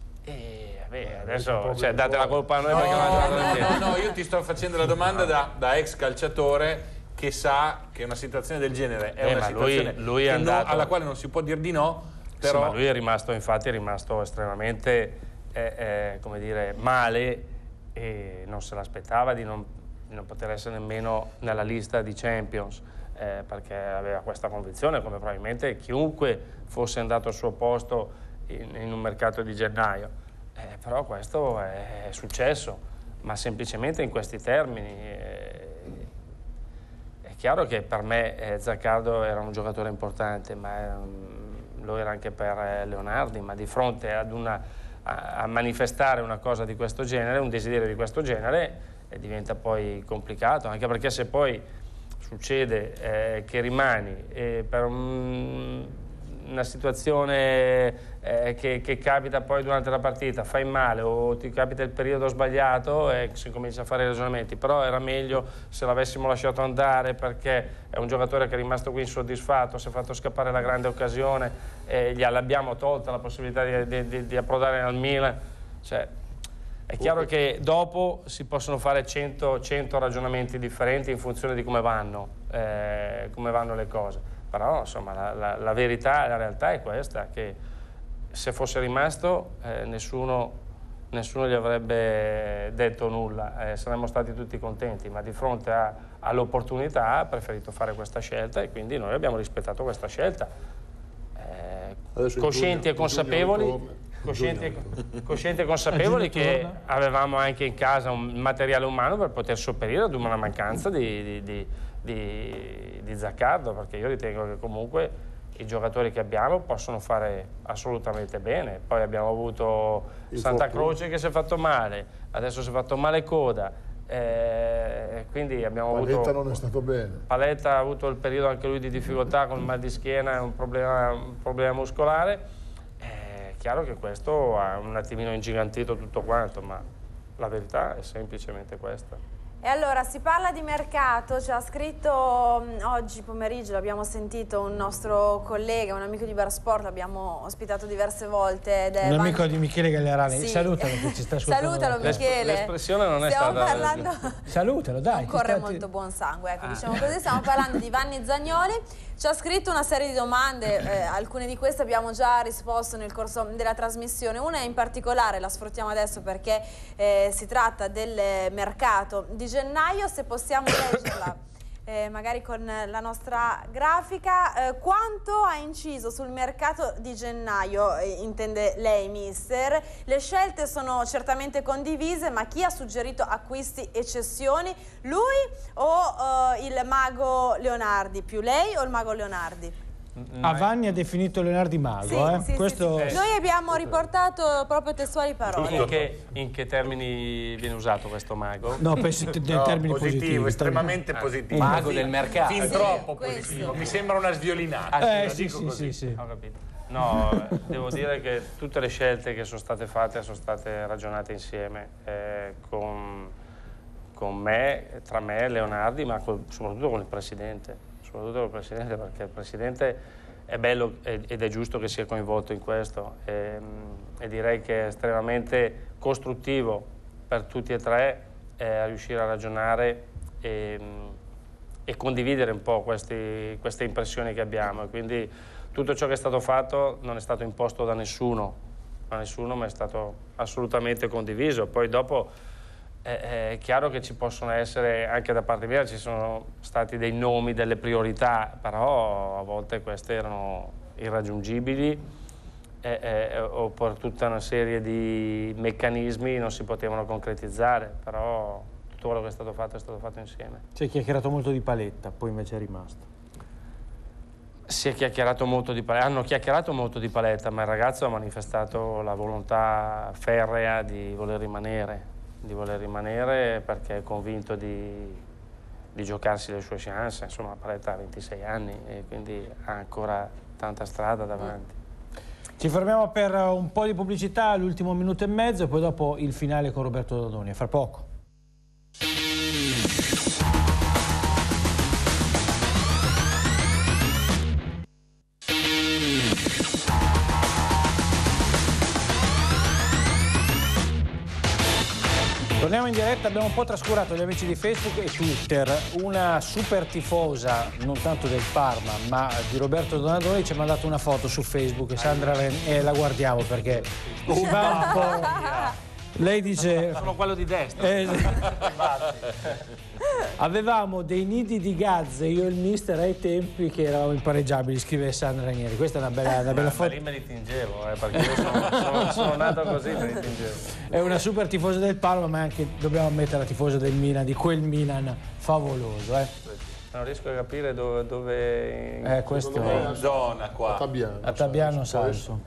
E vabbè, adesso cioè, date la colpa a noi perché non ha No, giocato no, niente. no, no, io ti sto facendo la domanda da, da ex calciatore che sa che una situazione del genere è Eh, una ma lui- situazione lui è che non- andato- alla quale non si può dire di no, Sì, però ma lui è rimasto, infatti, è rimasto estremamente, eh, eh, come dire, male e non se l'aspettava di non, di non poter essere nemmeno nella lista di Champions, eh, perché aveva questa convinzione, come probabilmente chiunque fosse andato al suo posto in, in un mercato di gennaio. Eh, però questo è, è successo, ma semplicemente in questi termini. eh, È chiaro che per me eh, Zaccardo era un giocatore importante, ma ehm, lo era anche per eh, Leonardi, ma di fronte ad una, a, a manifestare una cosa di questo genere, un desiderio di questo genere, eh, diventa poi complicato, anche perché se poi succede eh, che rimani e per un, una situazione eh, che, che capita poi durante la partita, fai male o ti capita il periodo sbagliato e si comincia a fare i ragionamenti, però era meglio se l'avessimo lasciato andare perché è un giocatore che è rimasto qui insoddisfatto, si è fatto scappare la grande occasione e gliel'abbiamo tolta la possibilità di, di, di, di approdare al Milan. Cioè, è chiaro che dopo si possono fare cento ragionamenti differenti in funzione di come vanno, eh, come vanno le cose. Però insomma la, la, la verità, la realtà è questa, che se fosse rimasto eh, nessuno, nessuno gli avrebbe detto nulla, eh, saremmo stati tutti contenti, ma di fronte all'opportunità ha preferito fare questa scelta e quindi noi abbiamo rispettato questa scelta. Eh, Adesso in coscienti giugno- e consapevoli, in giugno ritorna. coscienti, In giugno. e, coscienti e consapevoli A giugno che torna. avevamo anche in casa un materiale umano per poter sopperire ad una mancanza di, di, di, di, di Zaccardo, perché io ritengo che comunque i giocatori che abbiamo possono fare assolutamente bene. Poi abbiamo avuto Santa Croce che si è fatto male, adesso si è fatto male Coda, eh, quindi abbiamo Paletta avuto... non è stato bene. Paletta ha avuto il periodo anche lui di difficoltà con il mal di schiena e un problema, un problema muscolare. È chiaro che questo ha un attimino ingigantito tutto quanto, ma la verità è semplicemente questa. E allora si parla di mercato, ci ha scritto mh, oggi pomeriggio, l'abbiamo sentito, un nostro collega, un amico di Barsport, l'abbiamo ospitato diverse volte. Ed è Un Van- amico di Michele Gallerani, Sì. salutalo che ci sta ascoltando. Salutalo Michele. L'espressione non è Stiamo stata... parlando... Salutalo, dai. Non ti corre sta- molto buon sangue, ecco, diciamo così. Stiamo parlando di Vanni Zagnoli. Ci ha scritto una serie di domande, eh, alcune di queste abbiamo già risposto nel corso della trasmissione. Una in particolare la sfruttiamo adesso perché eh, si tratta del mercato di gennaio. Se possiamo leggerla eh, magari con la nostra grafica. Eh, quanto ha inciso sul mercato di gennaio, eh, intende lei mister? Le scelte sono certamente condivise, ma chi ha suggerito acquisti e cessioni? Lui o eh, il mago Leonardi? Più lei o il mago Leonardi? Avanni ha definito Leonardi mago, Sì, eh? sì, Questo... sì, sì. Noi abbiamo riportato proprio testuali parole. In che, in che termini viene usato questo mago? No, penso in No, termini positivo, positivi. estremamente positivo. Mago Fin- del mercato. Fin Sì, troppo questo. positivo. Mi sembra una sviolinata. Eh, la sì, dico sì, così. sì, sì. Ho capito. No, eh, devo dire che tutte le scelte che sono state fatte sono state ragionate insieme eh, con, con me, tra me e Leonardi, ma col- soprattutto con il Presidente. Soprattutto con il Presidente, perché il Presidente è bello ed è giusto che sia coinvolto in questo e, e direi che è estremamente costruttivo per tutti e tre eh, riuscire a ragionare e, e condividere un po' questi, queste impressioni che abbiamo. E quindi tutto ciò che è stato fatto non è stato imposto da nessuno, da nessuno, ma è stato assolutamente condiviso. Poi dopo è, è chiaro che ci possono essere, anche da parte mia, ci sono stati dei nomi, delle priorità, però a volte queste erano irraggiungibili eh, eh, o per tutta una serie di meccanismi non si potevano concretizzare, però tutto quello che è stato fatto è stato fatto insieme. Si è chiacchierato molto di Paletta, poi invece è rimasto. Si è chiacchierato molto di Paletta, hanno chiacchierato molto di Paletta, ma il ragazzo ha manifestato la volontà ferrea di voler rimanere, di voler rimanere perché è convinto di, di giocarsi le sue chance. Insomma, Paletta ha ventisei anni e quindi ha ancora tanta strada davanti. Ci fermiamo per un po' di pubblicità, l'ultimo minuto e mezzo, e poi dopo il finale con Roberto Dodoni. A fra poco. Torniamo in diretta, abbiamo un po' trascurato gli amici di Facebook e Twitter. Una super tifosa, non tanto del Parma, ma di Roberto Donadoni, ci ha mandato una foto su Facebook, Sandra Ren, e la guardiamo perché si va un po'... Lei dice... Sono quello di destra. Eh, avevamo dei nidi di gazze, io e il mister, ai tempi che eravamo impareggiabili, scrive Sandra Ranieri. Questa è una bella, una bella Ma foto. lì me li tingevo, eh, perché io sono, sono, sono nato così, me li tingevo. È una super tifosa del Parma, ma anche, dobbiamo ammettere, la tifosa del Milan, di quel Milan favoloso. Eh. Non riesco a capire dove... dove Eh, questo è In zona qua. A Tabiano. a Tabiano Salso.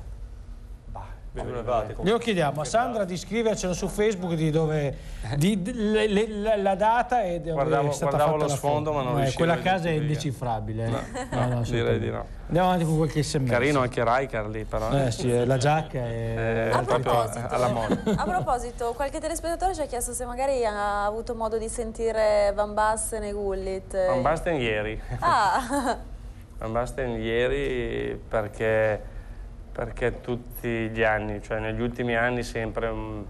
Glielo chiediamo a Sandra di scrivercelo su Facebook di dove di, di- le- le- la, la data e dove Guardavo- è stata guardavo fatta lo la sfondo, foto. ma non Eh, riuscivo quella a casa è identificare. indecifrabile. eh. No, No, no, direi di no. Andiamo avanti con qualche sms. Carino anche Rijkaard lì, però. Eh sì, eh, la giacca è... Eh, A proprio proposito, alla moda. a proposito, qualche telespettatore ci ha chiesto se magari ha avuto modo di sentire Van Basten e Gullit. Van Basten ieri. Ah, Van Basten ieri perché, perché tutti gli anni, cioè negli ultimi anni sempre um,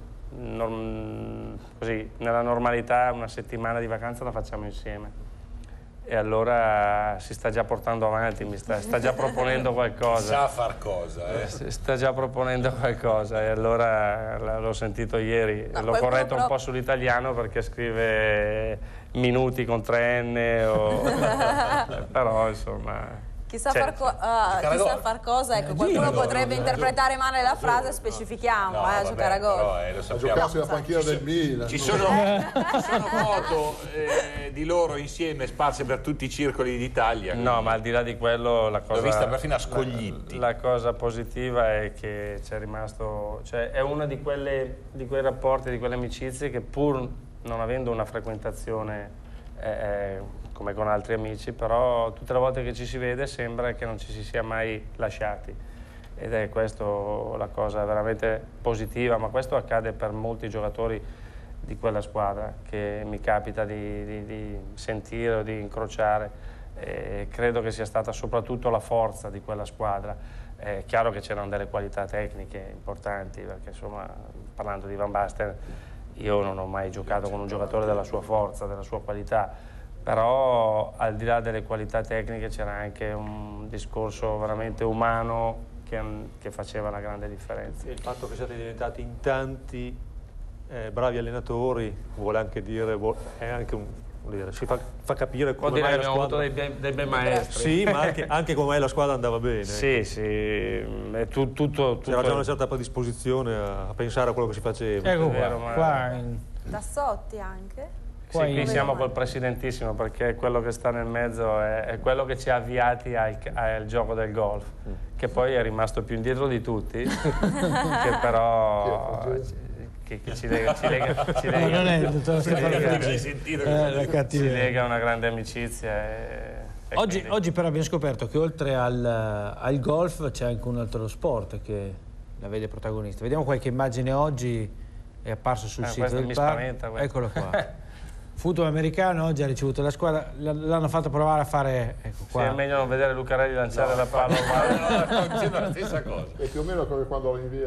norm- così, nella normalità una settimana di vacanza la facciamo insieme. E allora si sta già portando avanti, mi sta, sta già proponendo qualcosa. Sa far cosa, eh. Si sta già proponendo qualcosa e allora l- l'ho sentito ieri, No, l'ho qualcuno corretto un però- po' sull'italiano perché scrive minuti con tre N o... però insomma... chissà, Cioè, far, co- ah, chissà far cosa, ecco, qualcuno dillo, potrebbe dillo. interpretare male la frase, specifichiamo, No, eh, a vabbè, giocare a gol. però, eh, lo A sappiamo. giocarsi la panchina del Milan. Ci sono, ci sono foto eh, di loro insieme sparse per tutti i circoli d'Italia. No, ma al di là di quello la cosa... L'ho vista perfino a Scoglitti. La, la cosa positiva è che c'è rimasto... Cioè è uno di, quelle, di quei rapporti, di quelle amicizie che pur non avendo una frequentazione eh, eh, come con altri amici, però tutte le volte che ci si vede sembra che non ci si sia mai lasciati. Ed è questo la cosa veramente positiva, ma questo accade per molti giocatori di quella squadra che mi capita di, di, di sentire o di incrociare. E credo che sia stata soprattutto la forza di quella squadra. È chiaro che c'erano delle qualità tecniche importanti, perché insomma, parlando di Van Basten, io non ho mai giocato con un giocatore della sua forza, della sua qualità, però al di là delle qualità tecniche c'era anche un discorso veramente umano che, che faceva una grande differenza. Il fatto che siate diventati in tanti eh, bravi allenatori vuole anche dire, vuol- è anche un, dire, si fa, fa capire Può come dire mai che la abbiamo squadra... avuto dei bei, dei bei maestri. Sì, ma anche, anche come mai la squadra andava bene. Sì, sì, è tu, tutto, tutto C'era già una certa predisposizione a, a pensare a quello che si faceva. Ecco è vero, qua, ma- qua in- Tassotti anche. Sì, Poi- qui siamo col presidentissimo perché quello che sta nel mezzo è, è quello che ci ha avviati al, al gioco del golf, che poi è rimasto più indietro di tutti, che però che, che ci lega, ci lega, ci No, lega, non è il dottor ci Stefano lega- Felici. Eh, la ci cattiveria. lega una grande amicizia. E, e Oggi, quindi- oggi però abbiamo scoperto che oltre al, al golf c'è anche un altro sport che la vede protagonista. Vediamo qualche immagine oggi, è apparso sul Eh, sito questo del mi P A R. spaventa, questo. Eccolo qua. Football americano, oggi ha ricevuto la squadra, l- l'hanno fatto provare a fare, ecco Sì, qua. è meglio non vedere Lucarelli lanciare la palla. Sto dicendo la stessa cosa. È più o meno come quando la invia...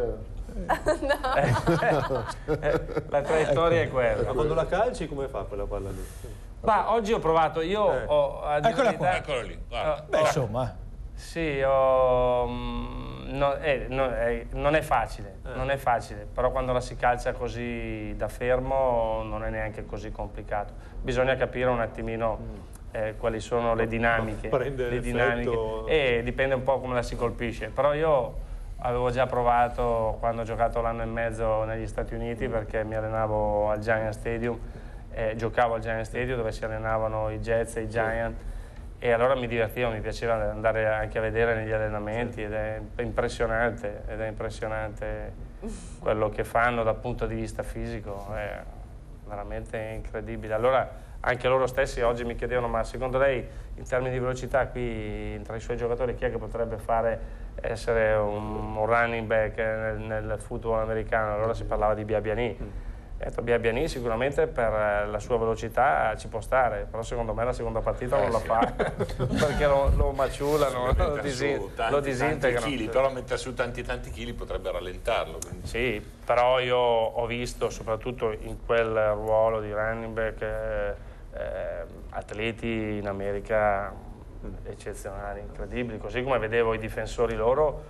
La traiettoria è quella. Ma quando la calci come fa quella palla lì? Ma oggi ho provato, io ho... a dire Eccola la qua. verità- Eccolo lì, guarda. Beh, insomma, Sì, ho, mm, no, eh, no, eh, non è facile, non è facile, però quando la si calcia così da fermo non è neanche così complicato. Bisogna capire un attimino eh, quali sono le dinamiche. Prende le l'effetto. E dipende un po' come la si colpisce. Però io avevo già provato quando ho giocato l'anno e mezzo negli Stati Uniti perché mi allenavo al Giant Stadium, eh, giocavo al Giant Stadium dove si allenavano i Jets e i Giant. E allora mi divertiva, mi piaceva andare anche a vedere negli allenamenti ed è impressionante, ed è impressionante quello che fanno dal punto di vista fisico, è veramente incredibile. Allora anche loro stessi oggi mi chiedevano, ma secondo lei in termini di velocità qui tra i suoi giocatori chi è che potrebbe fare essere un, un running back nel, nel football americano? Allora si parlava di Biabiani. Ho detto, Biabiani sicuramente per la sua velocità ci può stare, però secondo me la seconda partita non la fa perché lo, lo maciullano, lo, Metta disin- su tanti, lo disintegrano. tanti chili, però mettere su tanti tanti chili potrebbe rallentarlo. Quindi. Sì, però io ho visto soprattutto in quel ruolo di running back eh, eh, atleti in America eccezionali, incredibili, così come vedevo i difensori loro.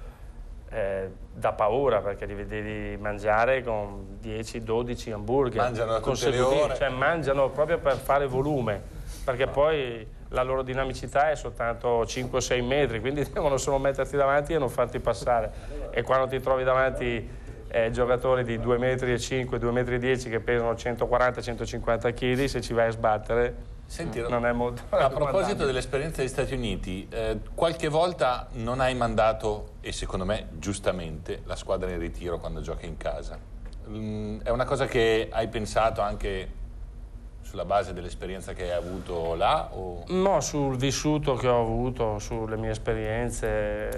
Eh, da paura perché li vedevi mangiare con dieci dodici hamburger Mangiano da tutte le consecutivi, ore. cioè mangiano proprio per fare volume perché poi la loro dinamicità è soltanto cinque sei metri, quindi devono solo metterti davanti e non farti passare, e quando ti trovi davanti eh, giocatori di due virgola cinque metri, due virgola dieci metri che pesano centoquaranta centocinquanta kg, se ci vai a sbattere Senti, non è molto a proposito dell'esperienza degli Stati Uniti, eh, qualche volta non hai mandato, e secondo me giustamente, la squadra in ritiro quando giochi in casa. Mm, è una cosa che hai pensato anche sulla base dell'esperienza che hai avuto là? O... No, sul vissuto che ho avuto, sulle mie esperienze,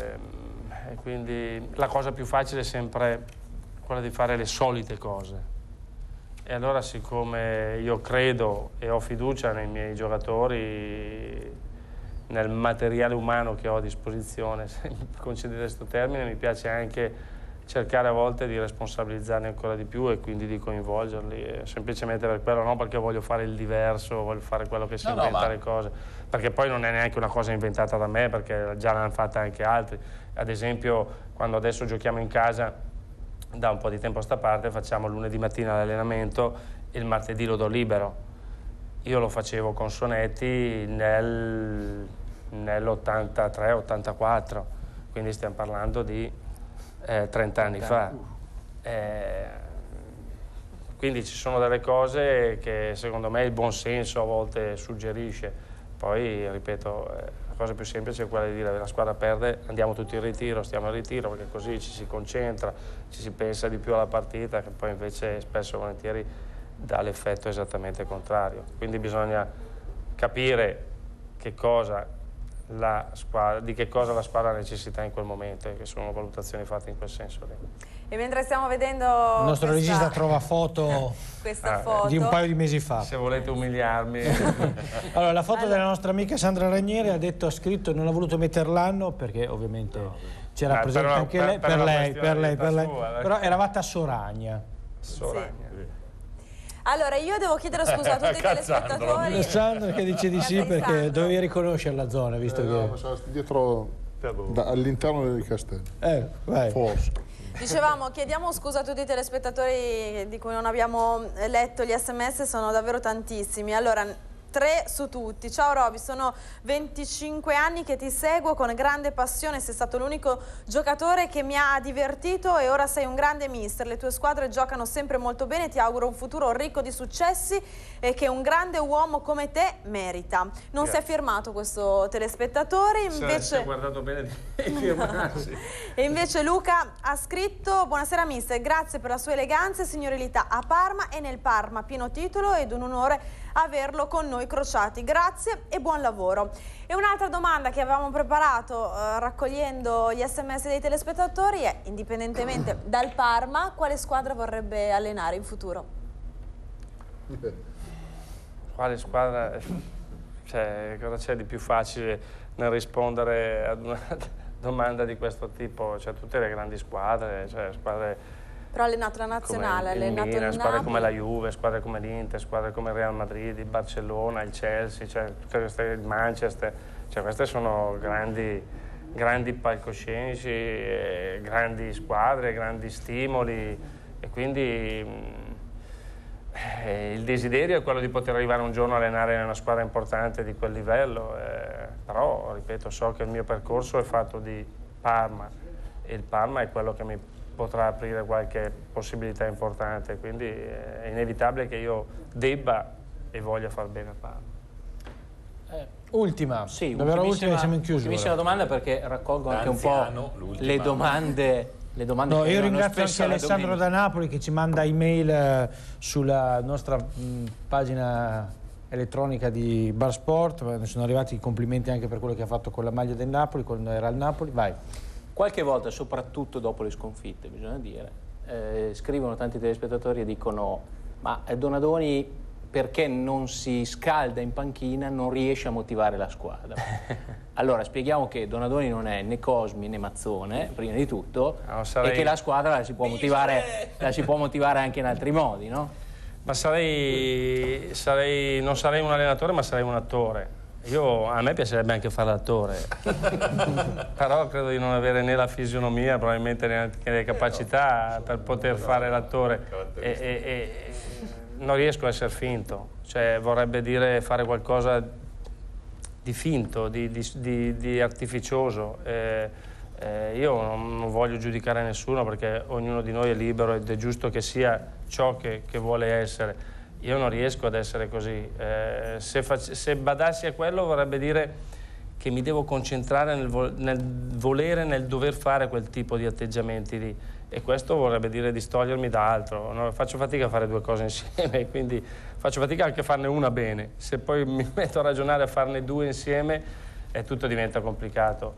e quindi la cosa più facile è sempre quella di fare le solite cose. E allora, siccome io credo e ho fiducia nei miei giocatori, nel materiale umano che ho a disposizione, se mi concedete questo termine, mi piace anche cercare a volte di responsabilizzarli ancora di più e quindi di coinvolgerli, e semplicemente per quello, non perché voglio fare il diverso, voglio fare quello che si No, no, inventa ma- le cose, perché poi non è neanche una cosa inventata da me, perché già l'hanno fatta anche altri. Ad esempio, quando adesso giochiamo in casa, da un po' di tempo a sta parte facciamo lunedì mattina l'allenamento e il martedì lo do libero. Io lo facevo con Sonetti nel, nell'ottantatré ottantaquattro, quindi stiamo parlando di eh, trenta anni fa. Eh, quindi ci sono delle cose che secondo me il buon senso a volte suggerisce. Poi, ripeto, eh, la cosa più semplice è quella di dire: la squadra perde, andiamo tutti in ritiro, stiamo in ritiro, perché così ci si concentra, ci si pensa di più alla partita, che poi invece spesso e volentieri dà l'effetto esattamente contrario. Quindi bisogna capire che cosa la squadra, di che cosa la squadra ha necessità in quel momento, e che sono valutazioni fatte in quel senso lì. E mentre stiamo vedendo il nostro questa, regista trova foto questa Ah, foto di un paio di mesi fa. Se volete umiliarmi. Allora, la foto Allora- della nostra amica Sandra Ranieri, ha detto, ha scritto, non ha voluto mettere l'anno perché ovviamente c'era Ma presente per una- anche per- lei, per per una lei, questione per di lei, per lei. età sua, eh. Però eravate a Soragna. Soragna. Allora, io devo chiedere scusa a tutti i Cazzandro. telespettatori. Alessandro che dice di sì perché Alessandro. dovevi riconoscere la zona, visto Eh, no, ma che... sono stati dietro da- all'interno del castello. Eh, vai. Forse. Dicevamo, chiediamo scusa a tutti i telespettatori di cui non abbiamo letto gli sms, sono davvero tantissimi. Allora, tre su tutti. Ciao Roby, sono venticinque anni che ti seguo con grande passione, sei stato l'unico giocatore che mi ha divertito e ora sei un grande mister. Le tue squadre giocano sempre molto bene, ti auguro un futuro ricco di successi e che un grande uomo come te merita. Non Grazie. si è firmato questo telespettatore, invece... Si è guardato bene di firmarsi. E invece Luca ha scritto: buonasera mister, grazie per la sua eleganza e signorilità a Parma e nel Parma, pieno titolo ed un onore averlo con noi crociati, grazie e buon lavoro. E un'altra domanda che avevamo preparato eh, raccogliendo gli sms dei telespettatori è: indipendentemente dal Parma, quale squadra vorrebbe allenare in futuro? Quale squadra? Cioè, cosa c'è di più facile nel rispondere ad una domanda di questo tipo? Cioè, tutte le grandi squadre, cioè squadre Però ha allenato la nazionale, ha come il allenato Milan, il squadre Napoli. come la Juve, squadre come l'Inter, squadre come il Real Madrid, il Barcellona, il Chelsea, cioè tutte queste, il Manchester, cioè queste sono grandi, grandi palcoscenici, eh, grandi squadre, grandi stimoli e quindi mh, eh, il desiderio è quello di poter arrivare un giorno a allenare in una squadra importante di quel livello, eh, però ripeto, so che il mio percorso è fatto di Parma e il Parma è quello che mi potrà aprire qualche possibilità importante, quindi è inevitabile che io debba e voglia far bene a Parma. Eh, ultima, Sì, davvero ultima, ultimissima, siamo in chiusura. ultimissima domanda perché raccolgo anche un D'anziano, po' l'ultima. le domande, le domande No, che io arrivano ringrazio spesso anche alla Alessandro domenica. da Napoli che ci manda email eh, sulla nostra mh, pagina elettronica di Bar Sport. Ne sono arrivati i complimenti anche per quello che ha fatto con la maglia del Napoli, quando era al Napoli. Vai. Qualche volta, soprattutto dopo le sconfitte, bisogna dire, eh, scrivono tanti telespettatori e dicono: ma Donadoni perché non si scalda in panchina, non riesce a motivare la squadra? Allora, spieghiamo che Donadoni non è né Cosmi né Mazzone, prima di tutto, No, sarei- e che la squadra la si può motivare, la si può motivare anche in altri modi, no? Ma sarei, sarei, non sarei un allenatore, ma sarei un attore. Io, a me piacerebbe anche fare l'attore, però credo di non avere né la fisionomia, probabilmente neanche le capacità per poter fare l'attore e, e, e non riesco a essere finto, cioè vorrebbe dire fare qualcosa di finto, di, di, di, di artificioso. Eh, eh, io non, non voglio giudicare nessuno perché ognuno di noi è libero ed è giusto che sia ciò che, che vuole essere. Io non riesco ad essere così, eh, se, face, se badassi a quello vorrebbe dire che mi devo concentrare nel, vo nel volere, nel dover fare quel tipo di atteggiamenti lì e questo vorrebbe dire distogliermi da altro. No, faccio fatica a fare due cose insieme, quindi faccio fatica anche a farne una bene. Se poi mi metto a ragionare a farne due insieme eh, tutto diventa complicato.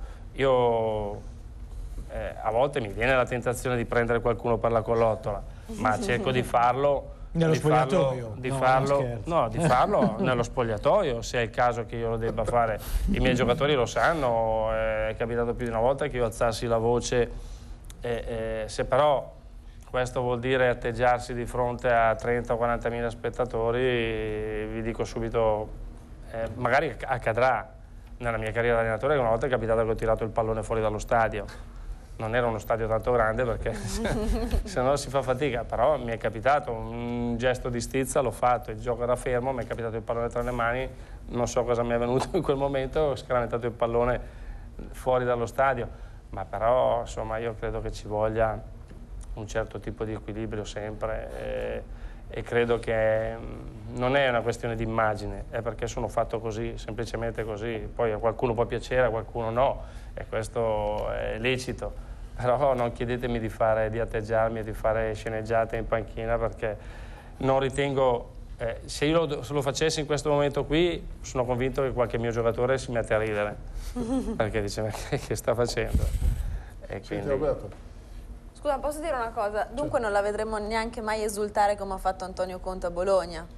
Io eh, a volte mi viene la tentazione di prendere qualcuno per la collottola, ma cerco di farlo Nello di farlo, spogliatoio? di No, farlo, non scherzo. no, di farlo nello spogliatoio, se è il caso che io lo debba fare. I miei giocatori lo sanno, è capitato più di una volta che io alzassi la voce, eh, eh, se però questo vuol dire atteggiarsi di fronte a trenta o quaranta mila spettatori, vi dico subito, eh, magari accadrà. Nella mia carriera da allenatore una volta è capitato che ho tirato il pallone fuori dallo stadio. Non era uno stadio tanto grande perché se no si fa fatica, però mi è capitato un gesto di stizza, l'ho fatto, il gioco era fermo, mi è capitato il pallone tra le mani, non so cosa mi è venuto in quel momento, ho scramentato il pallone fuori dallo stadio, ma però insomma io credo che ci voglia un certo tipo di equilibrio sempre e, e credo che non è una questione di immagine, è perché sono fatto così, semplicemente così, poi a qualcuno può piacere, a qualcuno no e questo è lecito. Però non chiedetemi di, fare, di atteggiarmi e di fare sceneggiate in panchina perché non ritengo, eh, se io lo, se lo facessi in questo momento qui sono convinto che qualche mio giocatore si mette a ridere perché dice ma che, che sta facendo? E Senti quindi... Roberto, Scusa, posso dire una cosa? Dunque non la vedremo neanche mai esultare come ha fatto Antonio Conte a Bologna?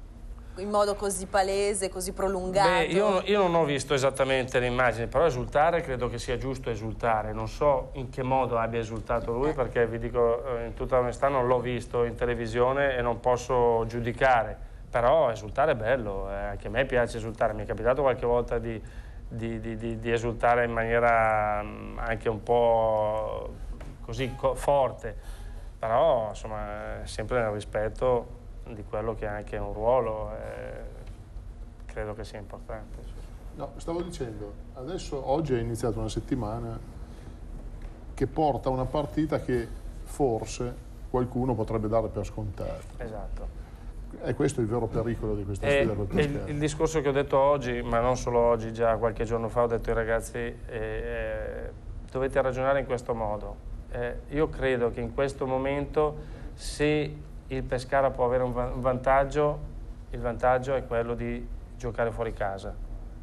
In modo così palese, così prolungato? Beh, io, io non ho visto esattamente le immagini, però esultare credo che sia giusto esultare. Non so in che modo abbia esultato lui, perché vi dico in tutta onestà non l'ho visto in televisione e non posso giudicare. Però esultare è bello, eh, anche a me piace esultare. Mi è capitato qualche volta di, di, di, di, di esultare in maniera mh, anche un po' così forte, però insomma sempre nel rispetto di quello che è anche un ruolo. Eh, credo che sia importante. No, stavo dicendo, adesso oggi è iniziata una settimana che porta a una partita che forse qualcuno potrebbe dare per scontata. Esatto. E questo è il vero pericolo di questa E sfida col Pescara. il, il discorso che ho detto oggi, ma non solo oggi, già qualche giorno fa ho detto ai ragazzi, eh, eh, dovete ragionare in questo modo. Eh, io credo che in questo momento, se il Pescara può avere un vantaggio, il vantaggio è quello di giocare fuori casa,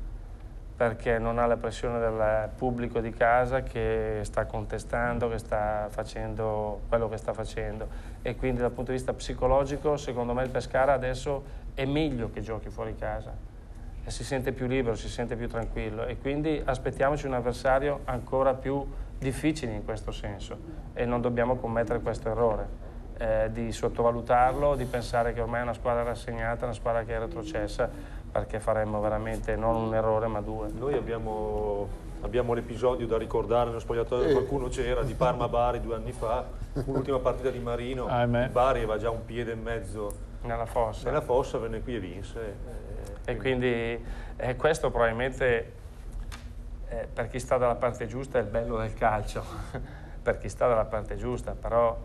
perché non ha la pressione del pubblico di casa che sta contestando, che sta facendo quello che sta facendo, e quindi dal punto di vista psicologico secondo me il Pescara adesso è meglio che giochi fuori casa e si sente più libero, si sente più tranquillo, e quindi aspettiamoci un avversario ancora più difficile in questo senso e non dobbiamo commettere questo errore eh, di sottovalutarlo, di pensare che ormai è una squadra rassegnata, una squadra che è retrocessa, perché faremmo veramente non un errore ma due. Noi abbiamo, abbiamo l'episodio da ricordare nello spogliatoio, eh. qualcuno c'era, di Parma-Bari due anni fa, un'ultima partita di Marino, Ahimè. Bari aveva già un piede e mezzo Nella fossa. nella fossa, venne qui e vinse. Eh, E quindi eh, questo probabilmente eh, per chi sta dalla parte giusta è il bello del calcio, per chi sta dalla parte giusta, però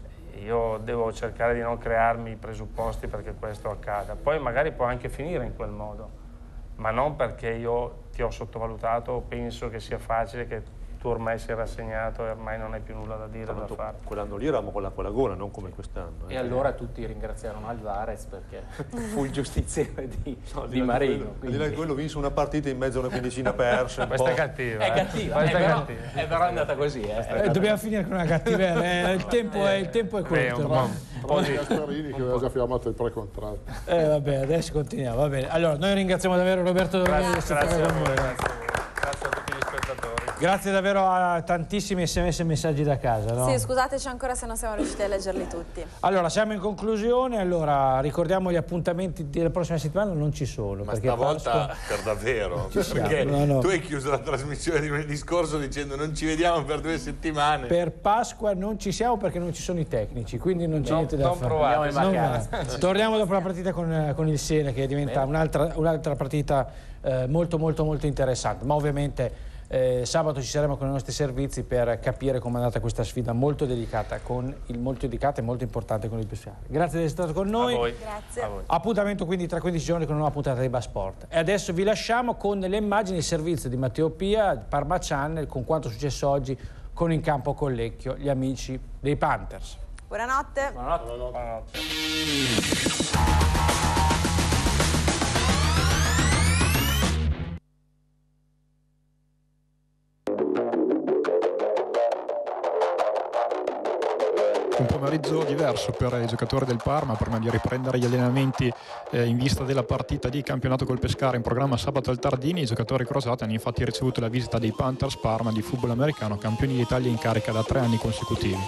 io devo cercare di non crearmi i presupposti perché questo accada. Poi magari può anche finire in quel modo, ma non perché io ti ho sottovalutato o penso che sia facile, che tu ormai sei rassegnato e ormai non hai più nulla da dire, da tanto fare. quell'anno lì eravamo con l'acqua alla gola, non come quest'anno. E eh. allora tutti ringraziarono Alvarez perché fu il giustiziere di, No, al di là Marino. quello- al di là di quindi- quello vinse una partita in mezzo a una quindicina persa. un Questa po'. è cattiva. È eh. cattiva, è, Questa è però, cattiva. è però andata così. Eh. Eh, dobbiamo finire con una cattiveria, eh, il, tempo è, il tempo è Beh, corto. un po', un po' di- Gasparini che aveva già firmato il pre-contratto. Eh, vabbè, adesso continuiamo, va bene. Allora, noi ringraziamo davvero Roberto Doroni di essere Grazie stato a con voi, noi. grazie a voi. Grazie a tutti gli spettatori. Grazie davvero a tantissimi sms e messaggi da casa, no? Sì, scusateci ancora se non siamo riusciti a leggerli tutti. Allora, siamo in conclusione, allora ricordiamo gli appuntamenti della prossima settimana, non ci sono. Ma perché stavolta Pasqua- per davvero, Ci siamo, perché no, no. tu hai chiuso la trasmissione di lunedì scorso dicendo non ci vediamo per due settimane. Per Pasqua non ci siamo perché non ci sono i tecnici, quindi non c'è No, niente da non fare. provate. Andiamo in Non vacanza. va. Torniamo dopo la partita con, con il Siena, che diventa un'altra un'altra partita eh, molto molto molto interessante, ma ovviamente eh, sabato ci saremo con i nostri servizi per capire come è andata questa sfida molto delicata, con il molto delicata e molto importante con il Pescara. Grazie di essere stato con noi. A voi. Grazie. A voi. Appuntamento quindi tra quindici giorni con una nuova puntata di Basport. E adesso vi lasciamo con le immagini del servizio di Matteo Pia, Parma Channel, con quanto è successo oggi con in campo Collecchio, gli amici dei Panthers. Buonanotte. Buonanotte. Un pomeriggio diverso per i giocatori del Parma prima di riprendere gli allenamenti eh, in vista della partita di campionato col Pescara in programma sabato al Tardini. I giocatori crosati hanno infatti ricevuto la visita dei Panthers Parma di football americano, campioni d'Italia in carica da tre anni consecutivi.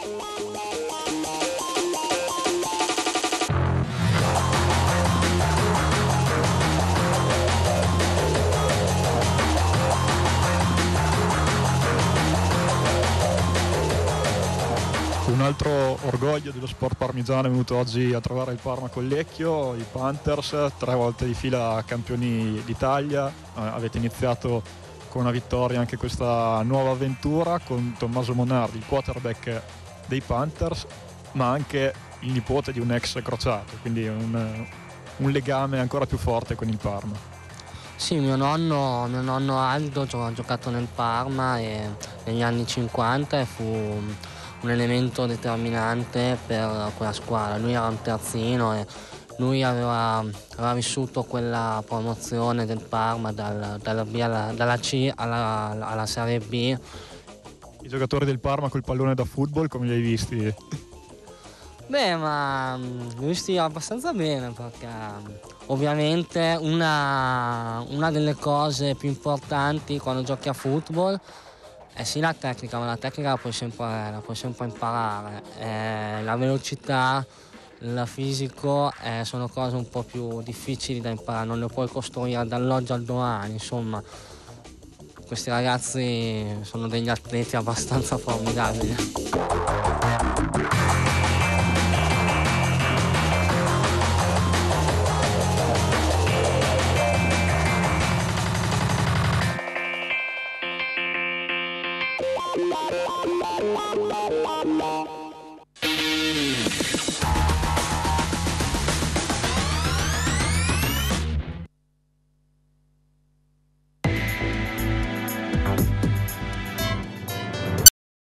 Un altro orgoglio dello sport parmigiano è venuto oggi a trovare il Parma Collecchio, i Panthers, tre volte di fila campioni d'Italia. Eh, avete iniziato con una vittoria anche questa nuova avventura con Tommaso Monardi, il quarterback dei Panthers, ma anche il nipote di un ex crociato, quindi un, un legame ancora più forte con il Parma. Sì, mio nonno, mio nonno Aldo gio- ha giocato nel Parma e negli anni cinquanta e fu un elemento determinante per quella squadra. Lui era un terzino e lui aveva, aveva vissuto quella promozione del Parma dal, dalla, B alla, dalla C alla, alla Serie B. I giocatori del Parma col pallone da football come li hai visti? Beh, ma mh, li ho visti abbastanza bene perché ovviamente una, una delle cose più importanti quando giochi a football è sì la tecnica, ma la tecnica la puoi sempre, la puoi sempre imparare. Eh, la velocità, il fisico eh, sono cose un po' più difficili da imparare, non le puoi costruire dall'oggi al domani, insomma. Questi ragazzi sono degli atleti abbastanza formidabili.